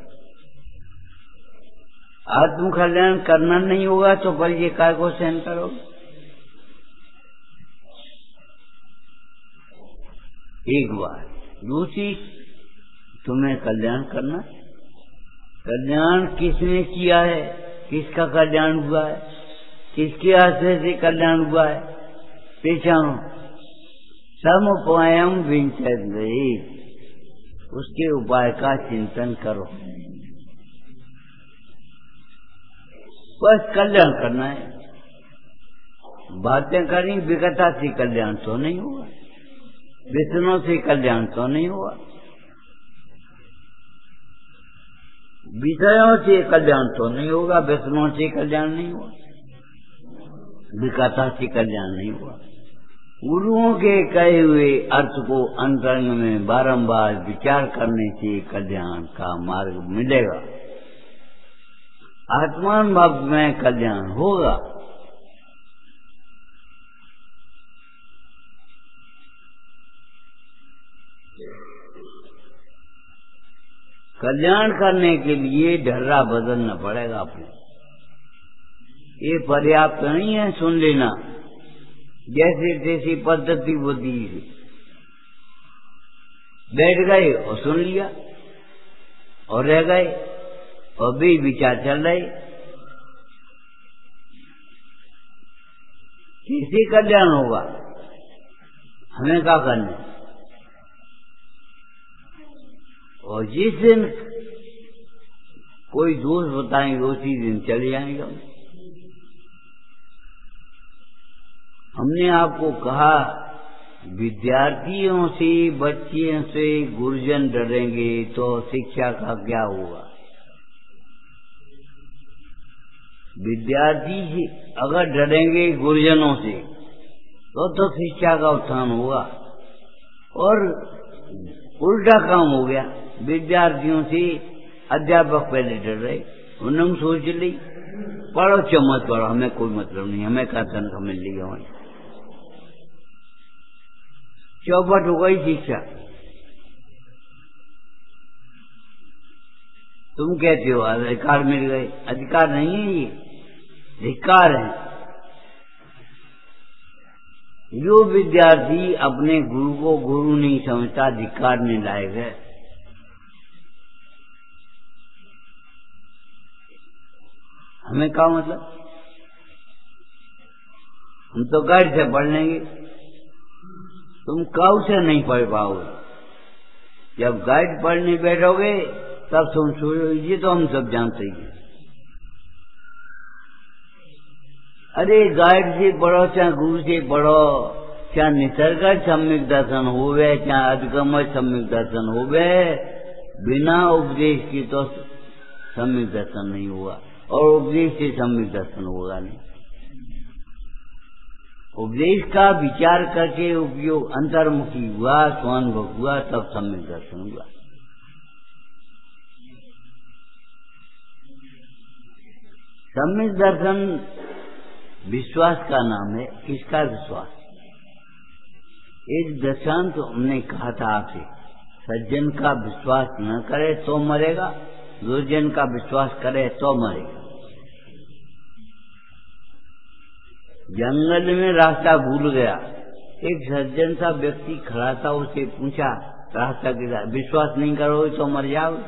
आत्म कल्याण करना नहीं होगा तो परिचय काय को सहन करोगे? एक बार। दूसरी, तुम्हें कल्याण करना, कल्याण किसने किया है, किसका कल्याण हुआ है, किसके आश्रय से कल्याण हुआ है, पहचानो। समुपायम विंचते, उसके उपाय का चिंतन करो। बस कल्याण करना है। बातें करनी विकता से कल्याण तो नहीं हुआ, व्यसनों से कल्याण तो नहीं हुआ, विषयों से कल्याण तो नहीं होगा, व्यसनों से कल्याण नहीं हुआ, विकता से कल्याण नहीं हुआ। गुरुओं के कहे हुए अर्थ को अंतरंग में बारंबार विचार करने से कल्याण का मार्ग मिलेगा। आत्मान भाव में कल्याण होगा। कल्याण करने के लिए ढर्रा बदलना पड़ेगा अपने। ये पर्याप्त नहीं है सुन लेना, जैसे तैसी पद्धति बुद्धि से बैठ गए और सुन लिया और रह गए और भी विचार चल रहे। कैसे कल्याण होगा? हमें क्या करना? और जिस दिन कोई दोष बताएंगे उसी दिन चले जाएंगे। हमने आपको कहा विद्यार्थियों से, बच्चियों से गुरुजन डरेंगे तो शिक्षा का क्या होगा। विद्यार्थी से अगर डरेंगे गुरुजनों से तो तो शिक्षा का उत्थान होगा। और उल्टा काम हो गया, विद्यार्थियों से अध्यापक पहले डर रहे, उन्होंने सोच ली पढ़ो चमत पढ़ो, हमें कोई मतलब नहीं, हमें क्या तनख्वाह मिल रही है। चौपट हो गई शिक्षा। तुम कहते हो अधिकार मिल गए, अधिकार नहीं है, ये धिक्कार है। जो विद्यार्थी अपने गुरु को गुरु नहीं समझता, धिक्कार नहीं लायक है। हमें क्या मतलब, हम तो गाइड से पढ़ लेंगे, तुम काऊ से नहीं पढ़ पाओगे। जब गाइड पढ़ने बैठोगे तब तुम सोचो ये तो हम सब जानते ही। अरे गाइड से पढ़ो चाहे गुरु से पढ़ो, चाहे निसर्ग सम्यक दर्शन होवे चाहे अधिगम सम्यक दर्शन होवे, बिना उपदेश की तो सम्यक दर्शन नहीं हुआ, और उपदेश से सम्यक दर्शन होगा नहीं। उपदेश का विचार करके उपयोग अंतर्मुखी हुआ, स्वानुभव हुआ, तब सम्यक दर्शन हुआ। सम्यक दर्शन विश्वास का नाम है। किसका विश्वास? एक दृष्टांत तो हमने कहा था आपसे, सज्जन का विश्वास न करे तो मरेगा, दुर्जन का विश्वास करे तो मरेगा। जंगल में रास्ता भूल गया, एक सज्जन सा व्यक्ति खड़ा था, उसे पूछा रास्ता किधर, विश्वास नहीं करोगे तो मर जाओगे।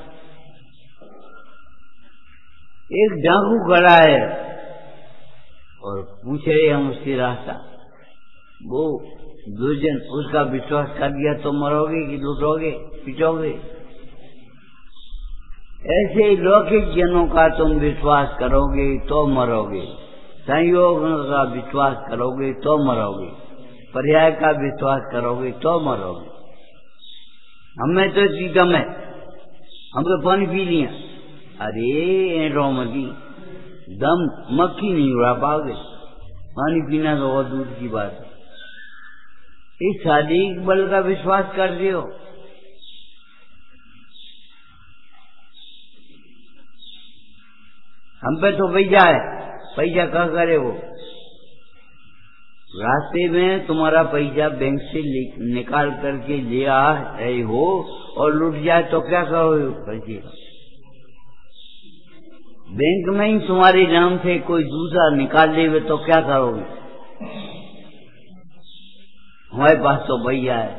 एक डाकू खड़ा है और पूछ रहे हम उससे रास्ता, वो दुर्जन उसका विश्वास कर दिया तो मरोगे कि लूटोगे पिटोगे। ऐसे लौकिक जनों का तुम विश्वास करोगे तो मरोगे, संयोग का विश्वास करोगे तो मरोगे, पर्याय का विश्वास करोगे तो मरोगे। हमें तो दम है, हम तो पानी पी लिया। अरे रोमती दम मक्खी नहीं उड़ा पाओगे, पानी पीना तो बहुत दूर की बात है। इस शारीरिक बल का विश्वास कर दियो, हम पे तो पैसा है, पैसा क्या करे वो। रास्ते में तुम्हारा पैसा बैंक से निकाल करके ले आ रहे हो और लुट जाए तो क्या करोगे पैसे का। बैंक में ही तुम्हारे नाम से कोई दूसरा निकाल ले तो क्या करोगे। हमारे पास तो भैया है,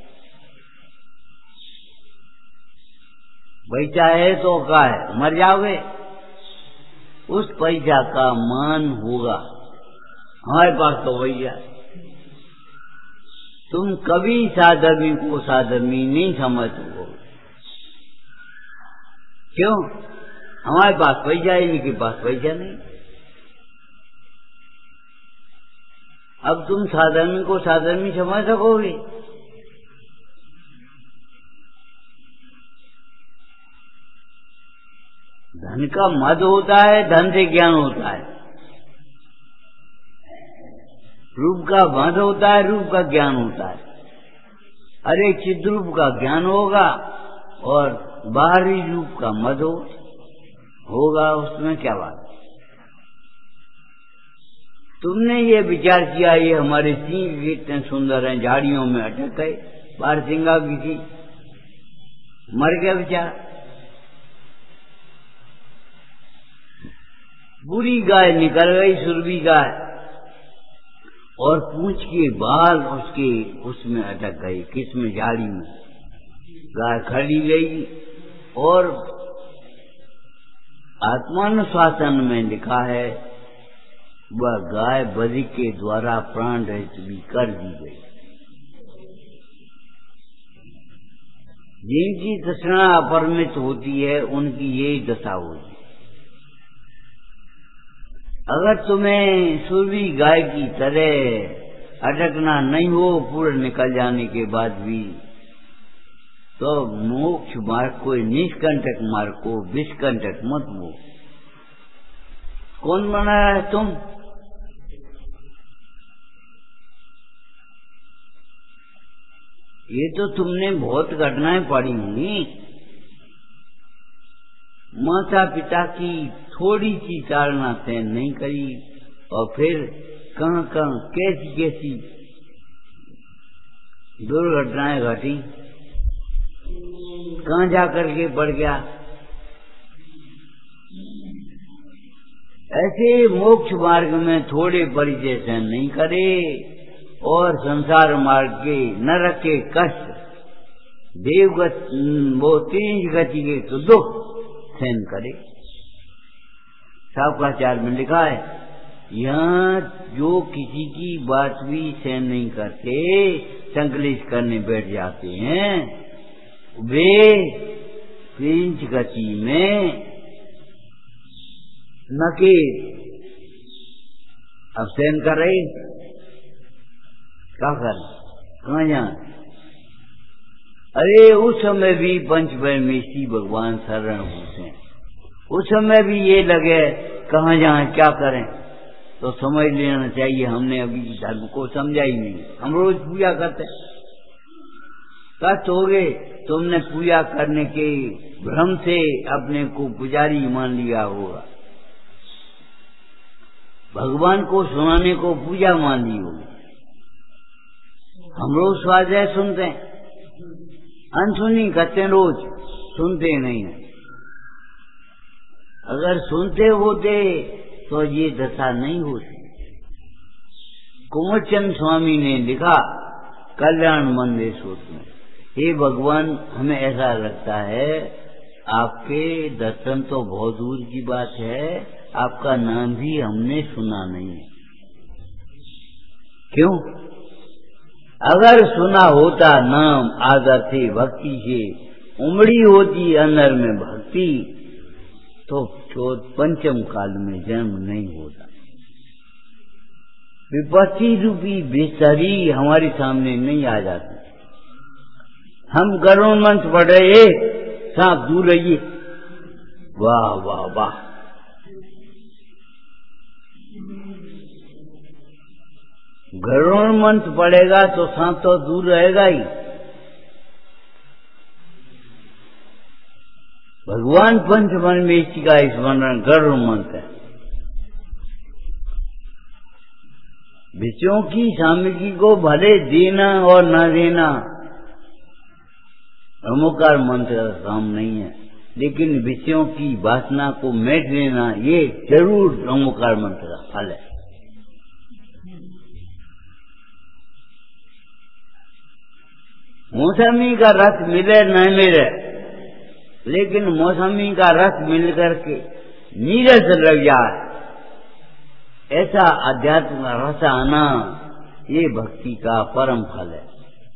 पैसा है तो क्या है, मर जाओगे। उस पैसा का मान होगा, हमारे पास तो भैया। तुम कभी साधर्मी को साधर्मी नहीं समझ सकोगे। क्यों? हमारे पास पैसा है, इनके पास पैसा नहीं। अब तुम साधर्मी को साधर्मी समझ सकोगे? धन का मद होता है, धन से ज्ञान होता है। रूप का मद होता है, रूप का ज्ञान होता है। अरे चिद्रूप का ज्ञान होगा और बाहरी रूप का मद हो, होगा, उसमें क्या बात। तुमने ये विचार किया ये हमारे सिंह कितने सुंदर हैं, झाड़ियों में अटक गए, बार सिंगा की थी, मर गया बेचारा। बुरी गाय निकल गई, सुरभि गाय, और पूंछ के बाल उसके उसमें अटक गई, किसमें, झाड़ी में। गाय खड़ी गई और आत्मानुशासन में लिखा है वह गाय बलि के द्वारा प्राण रहित भी कर दी गई। जिनकी तृष्णा अपरिमित होती है उनकी यही दशा होती है। अगर तुम्हें सुरभि गाय की तरह अटकना नहीं हो पूर्ण निकल जाने के बाद भी, तो मोक्ष मार्ग को, निष्कंटक मार्ग को विष्कंटक मत वो। कौन बनाया है तुम? ये तो तुमने बहुत घटनाएं पढ़ी होंगी। माता पिता की थोड़ी सी ताड़ना सहन नहीं करी और फिर कहां कहां कैसी कैसी दुर्घटनाएं घटी, कहां जा करके पड़ गया। ऐसे मोक्ष मार्ग में थोड़े परिचय सहन नहीं करे और संसार मार्ग के नरक के कष्ट, देवगत वो तीन गति के तो दुख सहन करे। शास्त्राचार्य में लिखा है, यहाँ जो किसी की बात भी सहन नहीं करते, संकलित करने बैठ जाते हैं, वे तीन गति में नकेर अब सहन कर रहे, क्या कर कहाँ जाए। अरे उस समय भी पंच परमेश्वरी भगवान शरण होते हैं, उस समय भी ये लगे कहाँ जाए क्या करें, तो समझ लेना चाहिए हमने अभी धर्म को समझा ही नहीं। हम रोज पूजा करते, कष्ट हो गए, तुमने पूजा करने के भ्रम से अपने को पुजारी मान लिया होगा, भगवान को सुनाने को पूजा मान ली होगी। हम रोज स्वाध्याय सुनते हैं, अनसुनी करते रोज, सुनते नहीं है। अगर सुनते होते तो ये दशा नहीं होती। कुंवरचंद स्वामी ने लिखा कल्याण मंदिर सूत्र में, हे भगवान, हमें ऐसा लगता है आपके दर्शन तो बहुत दूर की बात है, आपका नाम भी हमने सुना नहीं है। क्यों? अगर सुना होता नाम आदर से भक्ति से, उमड़ी होती अंदर में भक्ति, तो पंचम काल में जन्म नहीं होता। विपत्ति रूपी बेसरी हमारे सामने नहीं आ जाती। हम गरुड़ मंत्र पढ़ रहे, सांप दूर रहिए, वाह वाह वाह, गरुड़ मंत्र पड़ेगा तो सांप तो दूर रहेगा ही। भगवान पंच परमेश्वरी का स्मरण गरुड़ मंत्र है। विषयों की सामग्री को भले देना और न देना ब्रह्मोकार मंत्र का काम नहीं है, लेकिन विषयों की वासना को मेट लेना ये जरूर ब्रह्मोकार मंत्र का फल है। मौसमी का रस मिले न मिले, लेकिन मौसमी का रस मिल करके नीरस लग जाए, ऐसा अध्यात्म का रस आना, ये भक्ति का परम फल है।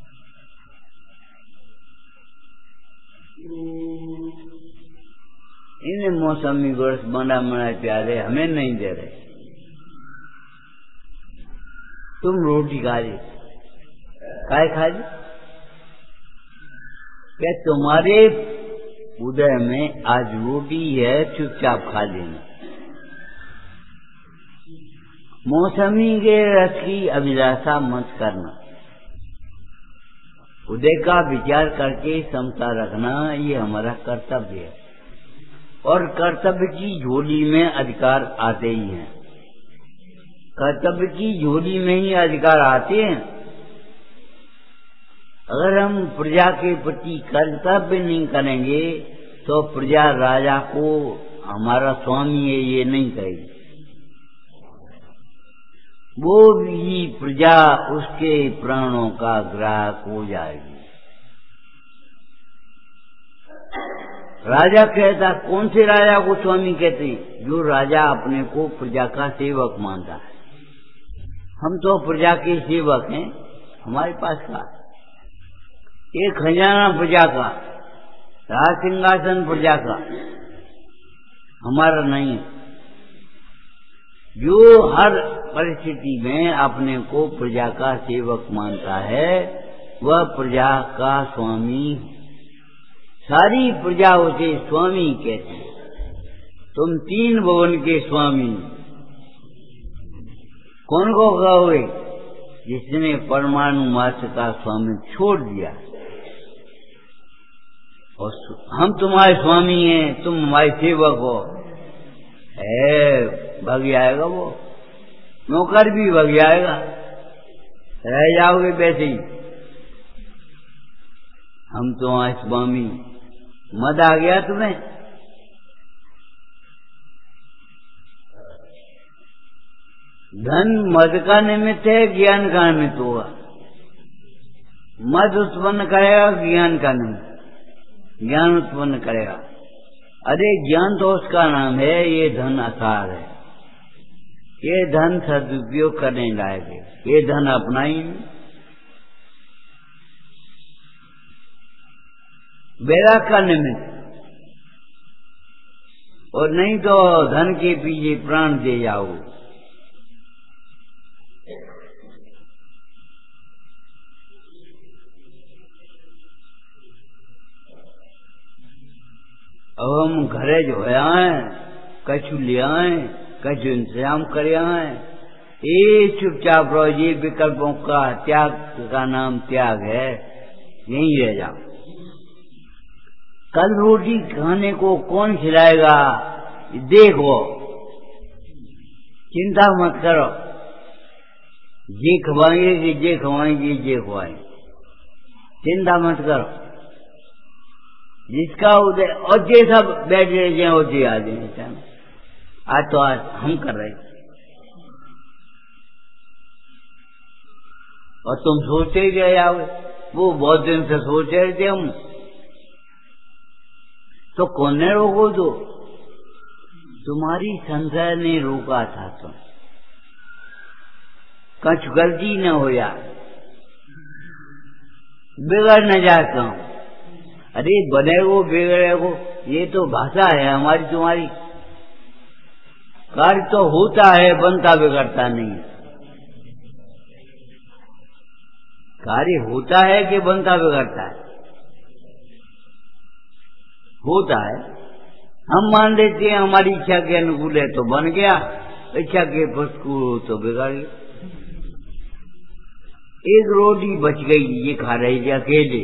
इन्हें मौसमी को रस बना बना प्यारे हमें नहीं दे रहे। तुम रोटी खा ली, काय खा ली? क्या तुम्हारे उदय में आज रोटी है, चुपचाप खा लेना। मौसमी के रस की अभिलाषा मत करना। उदय का विचार करके समता रखना, ये हमारा कर्तव्य है। और कर्तव्य की झोली में अधिकार आते ही हैं, कर्तव्य की झोली में ही अधिकार आते हैं। अगर हम प्रजा के प्रति कर्तव्य नहीं करेंगे तो प्रजा राजा को हमारा स्वामी है ये नहीं कहेगी, वो भी प्रजा उसके प्राणों का ग्राहक हो जाएगी। राजा कहता, कौन से राजा को स्वामी कहते? जो राजा अपने को प्रजा का सेवक मानता है। हम तो प्रजा के सेवक हैं, हमारे पास का एक खजाना प्रजा का, राज सिंहासन प्रजा का, हमारा नहीं है। जो हर परिस्थिति में अपने को प्रजा का सेवक मानता है, वह प्रजा का स्वामी, सारी प्रजा उसे स्वामी कहती है। तुम तीन भुवन के स्वामी कौन को कहोगे? जिसने परमाणु मात्र का स्वामी छोड़ दिया। और हम तुम्हारे स्वामी हैं, तुम हमारे सेवक हो, है भग जाएगा वो, नौकर भी भग जाएगा, रह जाओगे वैसे ही। हम तुम्हारे स्वामी, मद आ गया तुम्हें? धन मद का निमित्त है, ज्ञान का निमित्त होगा। मद उत्पन्न करेगा, ज्ञान का निमित्त, ज्ञान उत्पन्न करेगा। अरे ज्ञान तो उसका नाम है, ये धन असार है, ये धन सदुपयोग करने लायक है, ये धन अपना ही वैराग का निमित्त। और नहीं तो धन के पीछे प्राण दे जाओगे। अब हम घरे जो है आए, कछु ले आए, कछु इंतजाम करे आए, ये चुपचाप रहो। ये विकल्पों का त्याग का नाम त्याग है, यहीं रह जाओ। कल रोटी खाने को कौन खिलाएगा देखो, चिंता मत करो। ये खवाएंगे कि ये खवाएंगे, ये खवाएंगे, चिंता मत करो। जिसका उदय और ये सब बैठ रहे हैं, और ये आ जाए। आज तो आज हम कर रहे, और तुम सोचते ही रह जाओगे। वो बहुत दिन से सोच रहे थे हम, तो कौन ने रोको? दो तुम्हारी संशय ने रोका था। तुम कछ गलती न हो यार, बिगड़ न जाता हूं। अरे बने वो बिगड़े वो, ये तो भाषा है हमारी तुम्हारी। कार्य तो होता है, बनता बिगड़ता नहीं। कार्य होता है कि बनता बिगड़ता है? होता है। हम मान लेते हैं हमारी इच्छा के अनुकूल है तो बन गया, इच्छा के प्रतिकूल तो बिगड़ गया। एक रोटी बच गई, ये खा रही थी अकेले,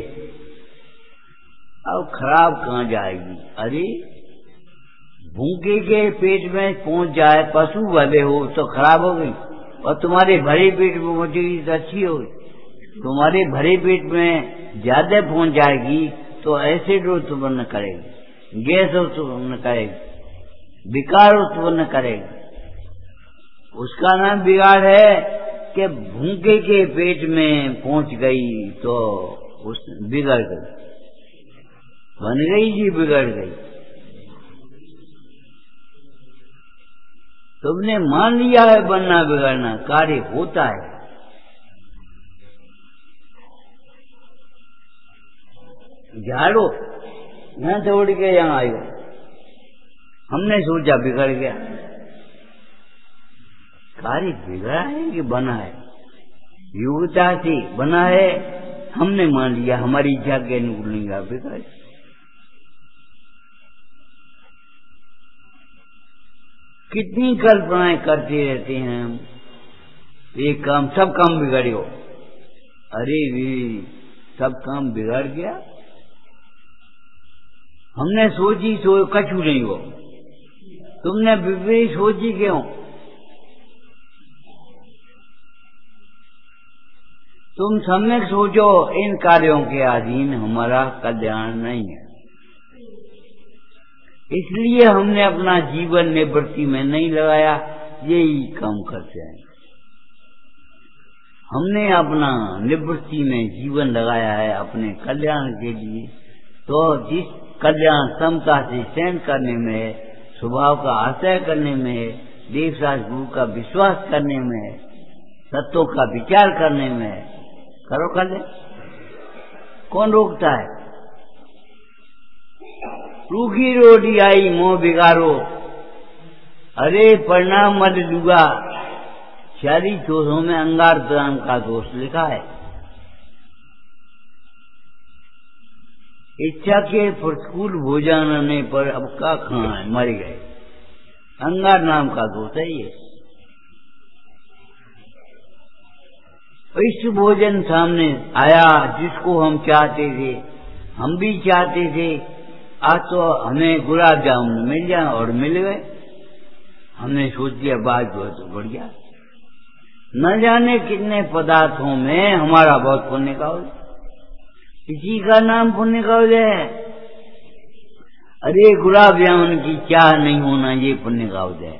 अब खराब कहाँ जाएगी? अरे भूखे के पेट में पहुंच जाए, पशु भले हो तो खराब हो गई, और तुम्हारे भरे पेट में पहुंचेगी तो अच्छी होगी। तुम्हारे भरे पेट में ज्यादा पहुंच जाएगी तो एसिड उत्पन्न करेगी, गैस उत्पन्न करेगी, विकार उत्पन्न करेगी। उसका नाम बिगाड़ है कि भूखे के पेट में पहुंच गई तो उस बिगड़ गई, बन गई जी बिगड़ गई। तुमने मान लिया है बनना बिगड़ना, कार्य होता है। झाड़ो यहां से उड़ के यहां आयो, हमने सोचा बिगड़ गया। कार्य बिगड़ा है कि बना है? योग्यता से बना है, हमने मान लिया, हमारी इच्छा के अनुकूल नहीं बिगड़। कितनी कल्पनाएं करते रहते हैं हम, एक काम सब काम बिगड़ो। अरे भी सब काम बिगड़ गया, हमने सोची सो कछु नहीं हो, तुमने विपरीत सोची क्यों? तुम सम्यक सोचो, इन कार्यों के अधीन हमारा कल्याण नहीं है, इसलिए हमने अपना जीवन निवृत्ति में नहीं लगाया, यही काम करते हैं। हमने अपना निवृत्ति में जीवन लगाया है अपने कल्याण के लिए। तो जिस कल्याण समता से सहन करने में है, स्वभाव का आश्रय करने में है, देवशास्त्र गुरु का विश्वास करने में है, तत्वों का विचार करने में है, करो कर ले, कौन रोकता है? रूखी रोटी आई मोह बिगाड़ो, अरे प्रणाम मत लुगा, छियालीस दोषों में अंगार नाम का दोष लिखा है। इच्छा के प्रतिकूल भोजन आने पर अब का खाना है, मर गए, अंगार नाम का दोष है ये। इस भोजन सामने आया जिसको हम चाहते थे, हम भी चाहते थे, आज तो हमें गुलाब जामुन मिल जाए और मिल गए। हमने सोच दिया बात जो है तो बढ़िया, न जाने कितने पदार्थों में हमारा बहुत पुण्य का हो, इसी का नाम पुण्य का हो जाए। अरे गुलाब जामुन की चाह नहीं होना ये पुण्य का हो जाए,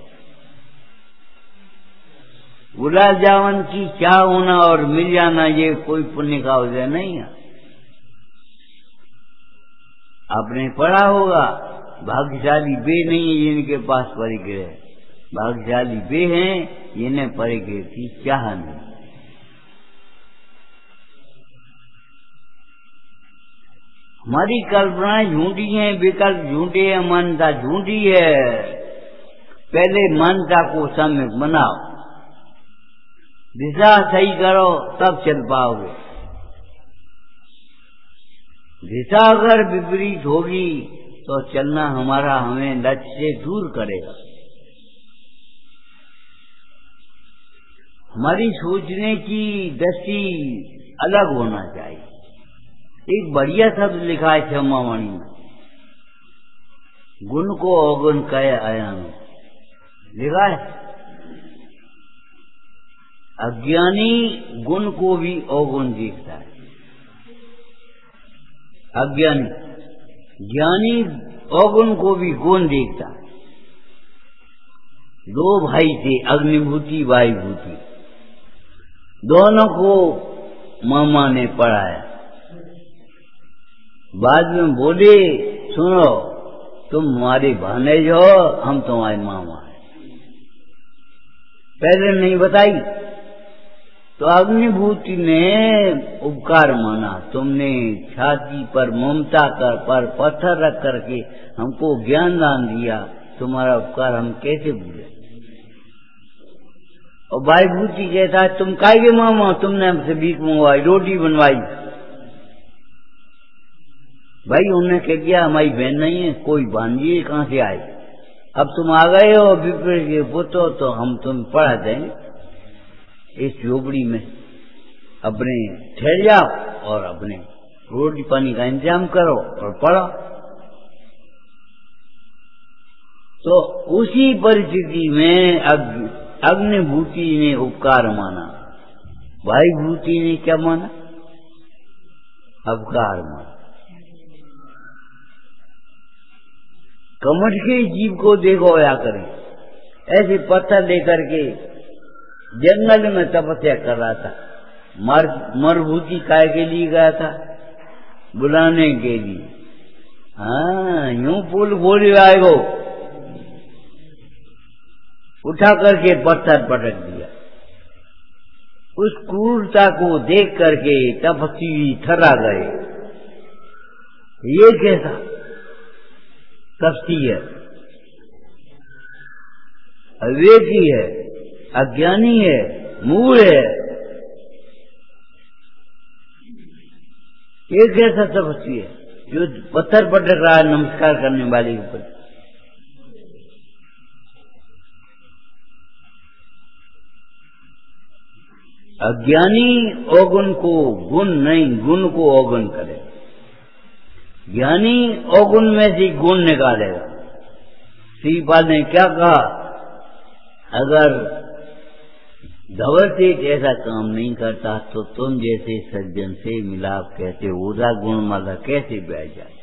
गुलाब जामुन की चाह होना और मिल जाना ये कोई पुण्य का हो जाए नहीं है। आपने पढ़ा होगा, भाग्यशाली वे नहीं है जिनके पास परिग्रह, भाग्यशाली वे हैं जिन्हें परिग्रह की चाह नहीं। हमारी कल्पनाएं झूठी हैं, विकल्प झूठे हैं, मान्यता झूठी है। पहले मान्यता को सम्यक बनाओ, दिशा सही करो तब चल पाओगे। दिशा अगर विपरीत होगी तो चलना हमारा हमें लक्ष्य से दूर करेगा। हमारी सोचने की दृष्टि अलग होना चाहिए। एक बढ़िया शब्द लिखा है क्षमावाणी में, गुण को अवगुण कहे आयाम लिखा है। अज्ञानी गुण को भी अवगुण देखता है, अज्ञानी, ज्ञानी अवगुण को भी गुण देखता है। दो भाई थे, अग्निभूति वायुभूति, दोनों को मामा ने पढ़ाया। बाद में बोले सुनो तुम हमारे भानेज हो, हम तुम्हारे मामा हैं। पहले नहीं बताई तो अग्निभूति ने उपकार माना, तुमने छाती पर ममता कर पर पत्थर रख करके हमको ज्ञान दान दिया, तुम्हारा उपकार हम कैसे भूले। और वायुभूति कहता है तुम काहे के मामा, तुमने हमसे भीख मंगवाई, रोटी बनवाई। भाई उन्होंने कह दिया हमारी बहन नहीं है, कोई भांजी कहां से आई, अब तुम आ गए हो विप्र के पुत्र तो हम तुम पढ़ा देंगे। इस झोपड़ी में अपने ठहर जाओ और अपने रोटी पानी का इंतजाम करो और पढ़ो। तो उसी परिस्थिति में अग्निभूति ने उपकार माना, वायुभूति ने क्या माना, अपकार माना। कमठ के जीव को देखो या करें, ऐसे पत्थर लेकर के जंगल में तपस्या कर रहा था। मर मरुभूति काय के लिए गया था, बुलाने के लिए। हाँ यूं पुल बोल आए वो, उठा करके पत्थर पटक दिया। उस क्रूरता को देख करके तपस्वी थर्रा गए, ये कैसा तपस्वी है, अविवेकी है, अज्ञानी है, मूढ़ है, ये कैसा तपस्वी है जो पत्थर पटक रहा है नमस्कार करने वाले के ऊपर। अज्ञानी अवगुण को गुण नहीं, गुण को अवगुण करे। ज्ञानी अवगुण में से गुण निकालेगा। श्रीपाल ने क्या कहा, अगर धवल सेठ ऐसा काम नहीं करता तो तुम जैसे सज्जन से मिलाप कैसे ओझा गुणमाला कैसे बैठ जाए।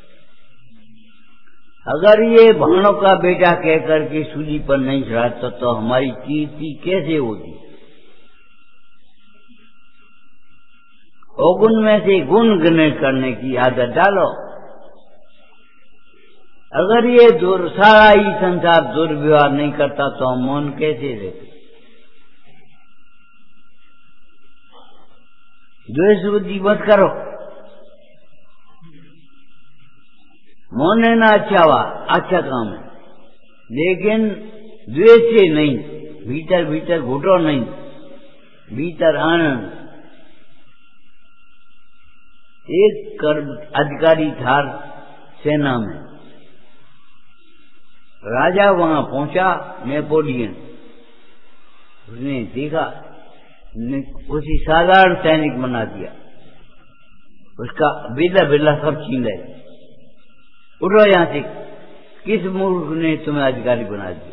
अगर ये भाणों का बेटा कहकर के सूली पर नहीं चढ़ाता तो हमारी कीर्ति कैसे होती। अवगुण में से गुण गिने करने की आदत डालो। अगर ये दूर सारा ही संसार दुर्व्यवहार नहीं करता तो हम मौन कैसे रहते। द्वेष बुद्धि मत करो, मौन रहना अच्छा हुआ, अच्छा काम है, लेकिन द्वेष से नहीं, भीतर भीतर घुटो नहीं, भीतर आनंद। एक कर्म अधिकारी था सेना में। राजा वहां पहुंचा, नेपोलियन। उसने देखा, उसी साधारण सैनिक बना दिया, उसका बिल्ला बिल्ला सब छीन गए। उठो यहां से, किस मूर्ख ने तुम्हें अधिकारी बना दिया?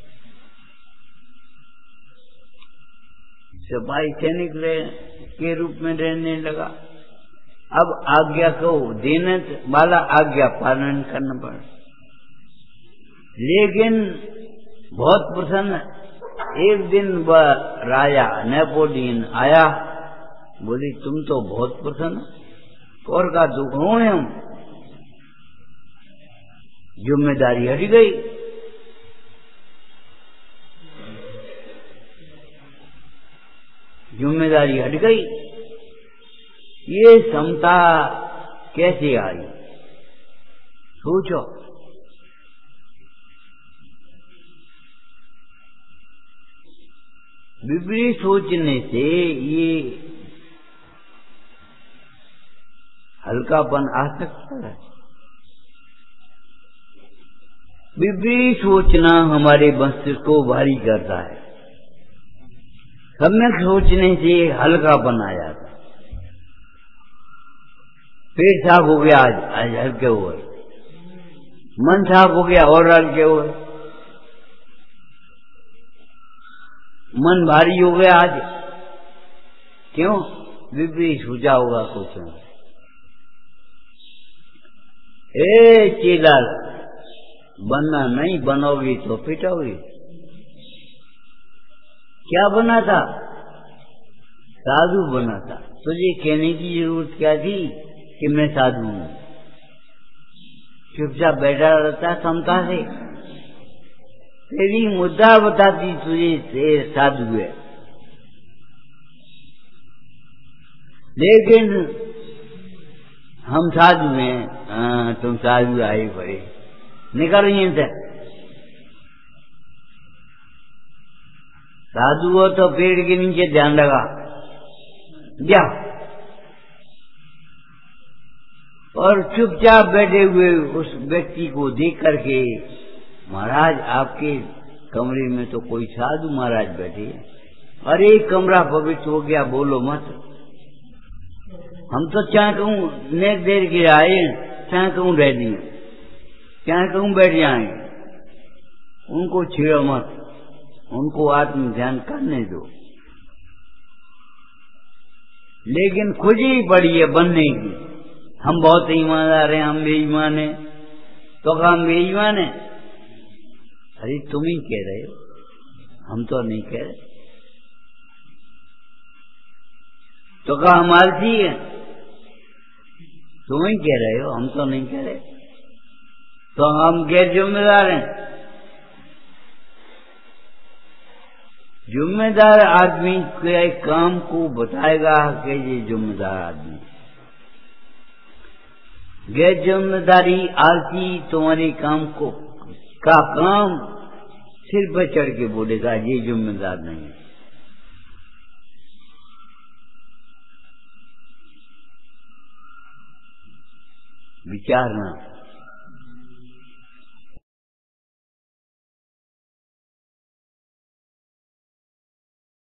सिपाही सैनिक के रूप में रहने लगा। अब आज्ञा को देने वाला आज्ञा पालन करना पड़ा, लेकिन बहुत प्रसन्न। एक दिन वह राजा नेपोलियन आया, बोली तुम तो बहुत प्रसन्न, और का दुख हो हम। जिम्मेदारी हट गई। जिम्मेदारी हट गई। ये समता कैसे आई? सोचो। विपरीत सोचने से ये हल्कापन आ सकता है। विपरीत सोचना हमारे मस्तिष्क को भारी करता है। सम्यक सोचने से हल्कापन आ जाता है। पेट साफ हो गया, आज आज हल्के हुए। मन साफ हो गया और हल्के हुए। मन भारी हो गया आज, क्यों? विपरीत सोचा होगा कुछ। ए चेला, बनना नहीं, बनोगी तो पिटोगी। क्या बना था? साधु बना था। तुझे कहने की जरूरत क्या थी कि मैं साधु हूं? चुपचाप बैठा रहता समता से। तेरी मुद्दा बताती तुझे से साधु है। लेकिन हम साधु हैं। हाँ, तुम साधु आए पड़े, निकल यहीं से। साधु हो तो पेड़ के नीचे ध्यान लगा जा, और चुपचाप बैठे हुए उस व्यक्ति को देख करके, महाराज आपके कमरे में तो कोई साधु महाराज बैठे हैं। अरे कमरा पवित्र हो गया, बोलो मत। हम तो चाहे कहूँ नेक देर के आए, चाहे कहूँ रह दिए, चाहे कहूँ बैठ जाए। उनको छेड़ो मत, उनको आत्म ध्यान करने दो। लेकिन खुशी पड़ी है बनने की। हम बहुत ईमानदार हैं, हम बेईमान हैं। तो क्या हम बेईमान हैं? अरे तुम ही कह रहे हो, हम तो नहीं कह रहे। तो क्या हम आलसी हैं? तुम ही कह रहे हो, हम तो नहीं कह रहे। तो हम गैर जिम्मेदार हैं। जिम्मेदार आदमी के काम को बताएगा कि ये जिम्मेदार आदमी। गैर जिम्मेदारी आलसी तुम्हारे काम को का काम सिर पर चढ़ के बोलेगा ये जिम्मेदार नहीं है। विचारना।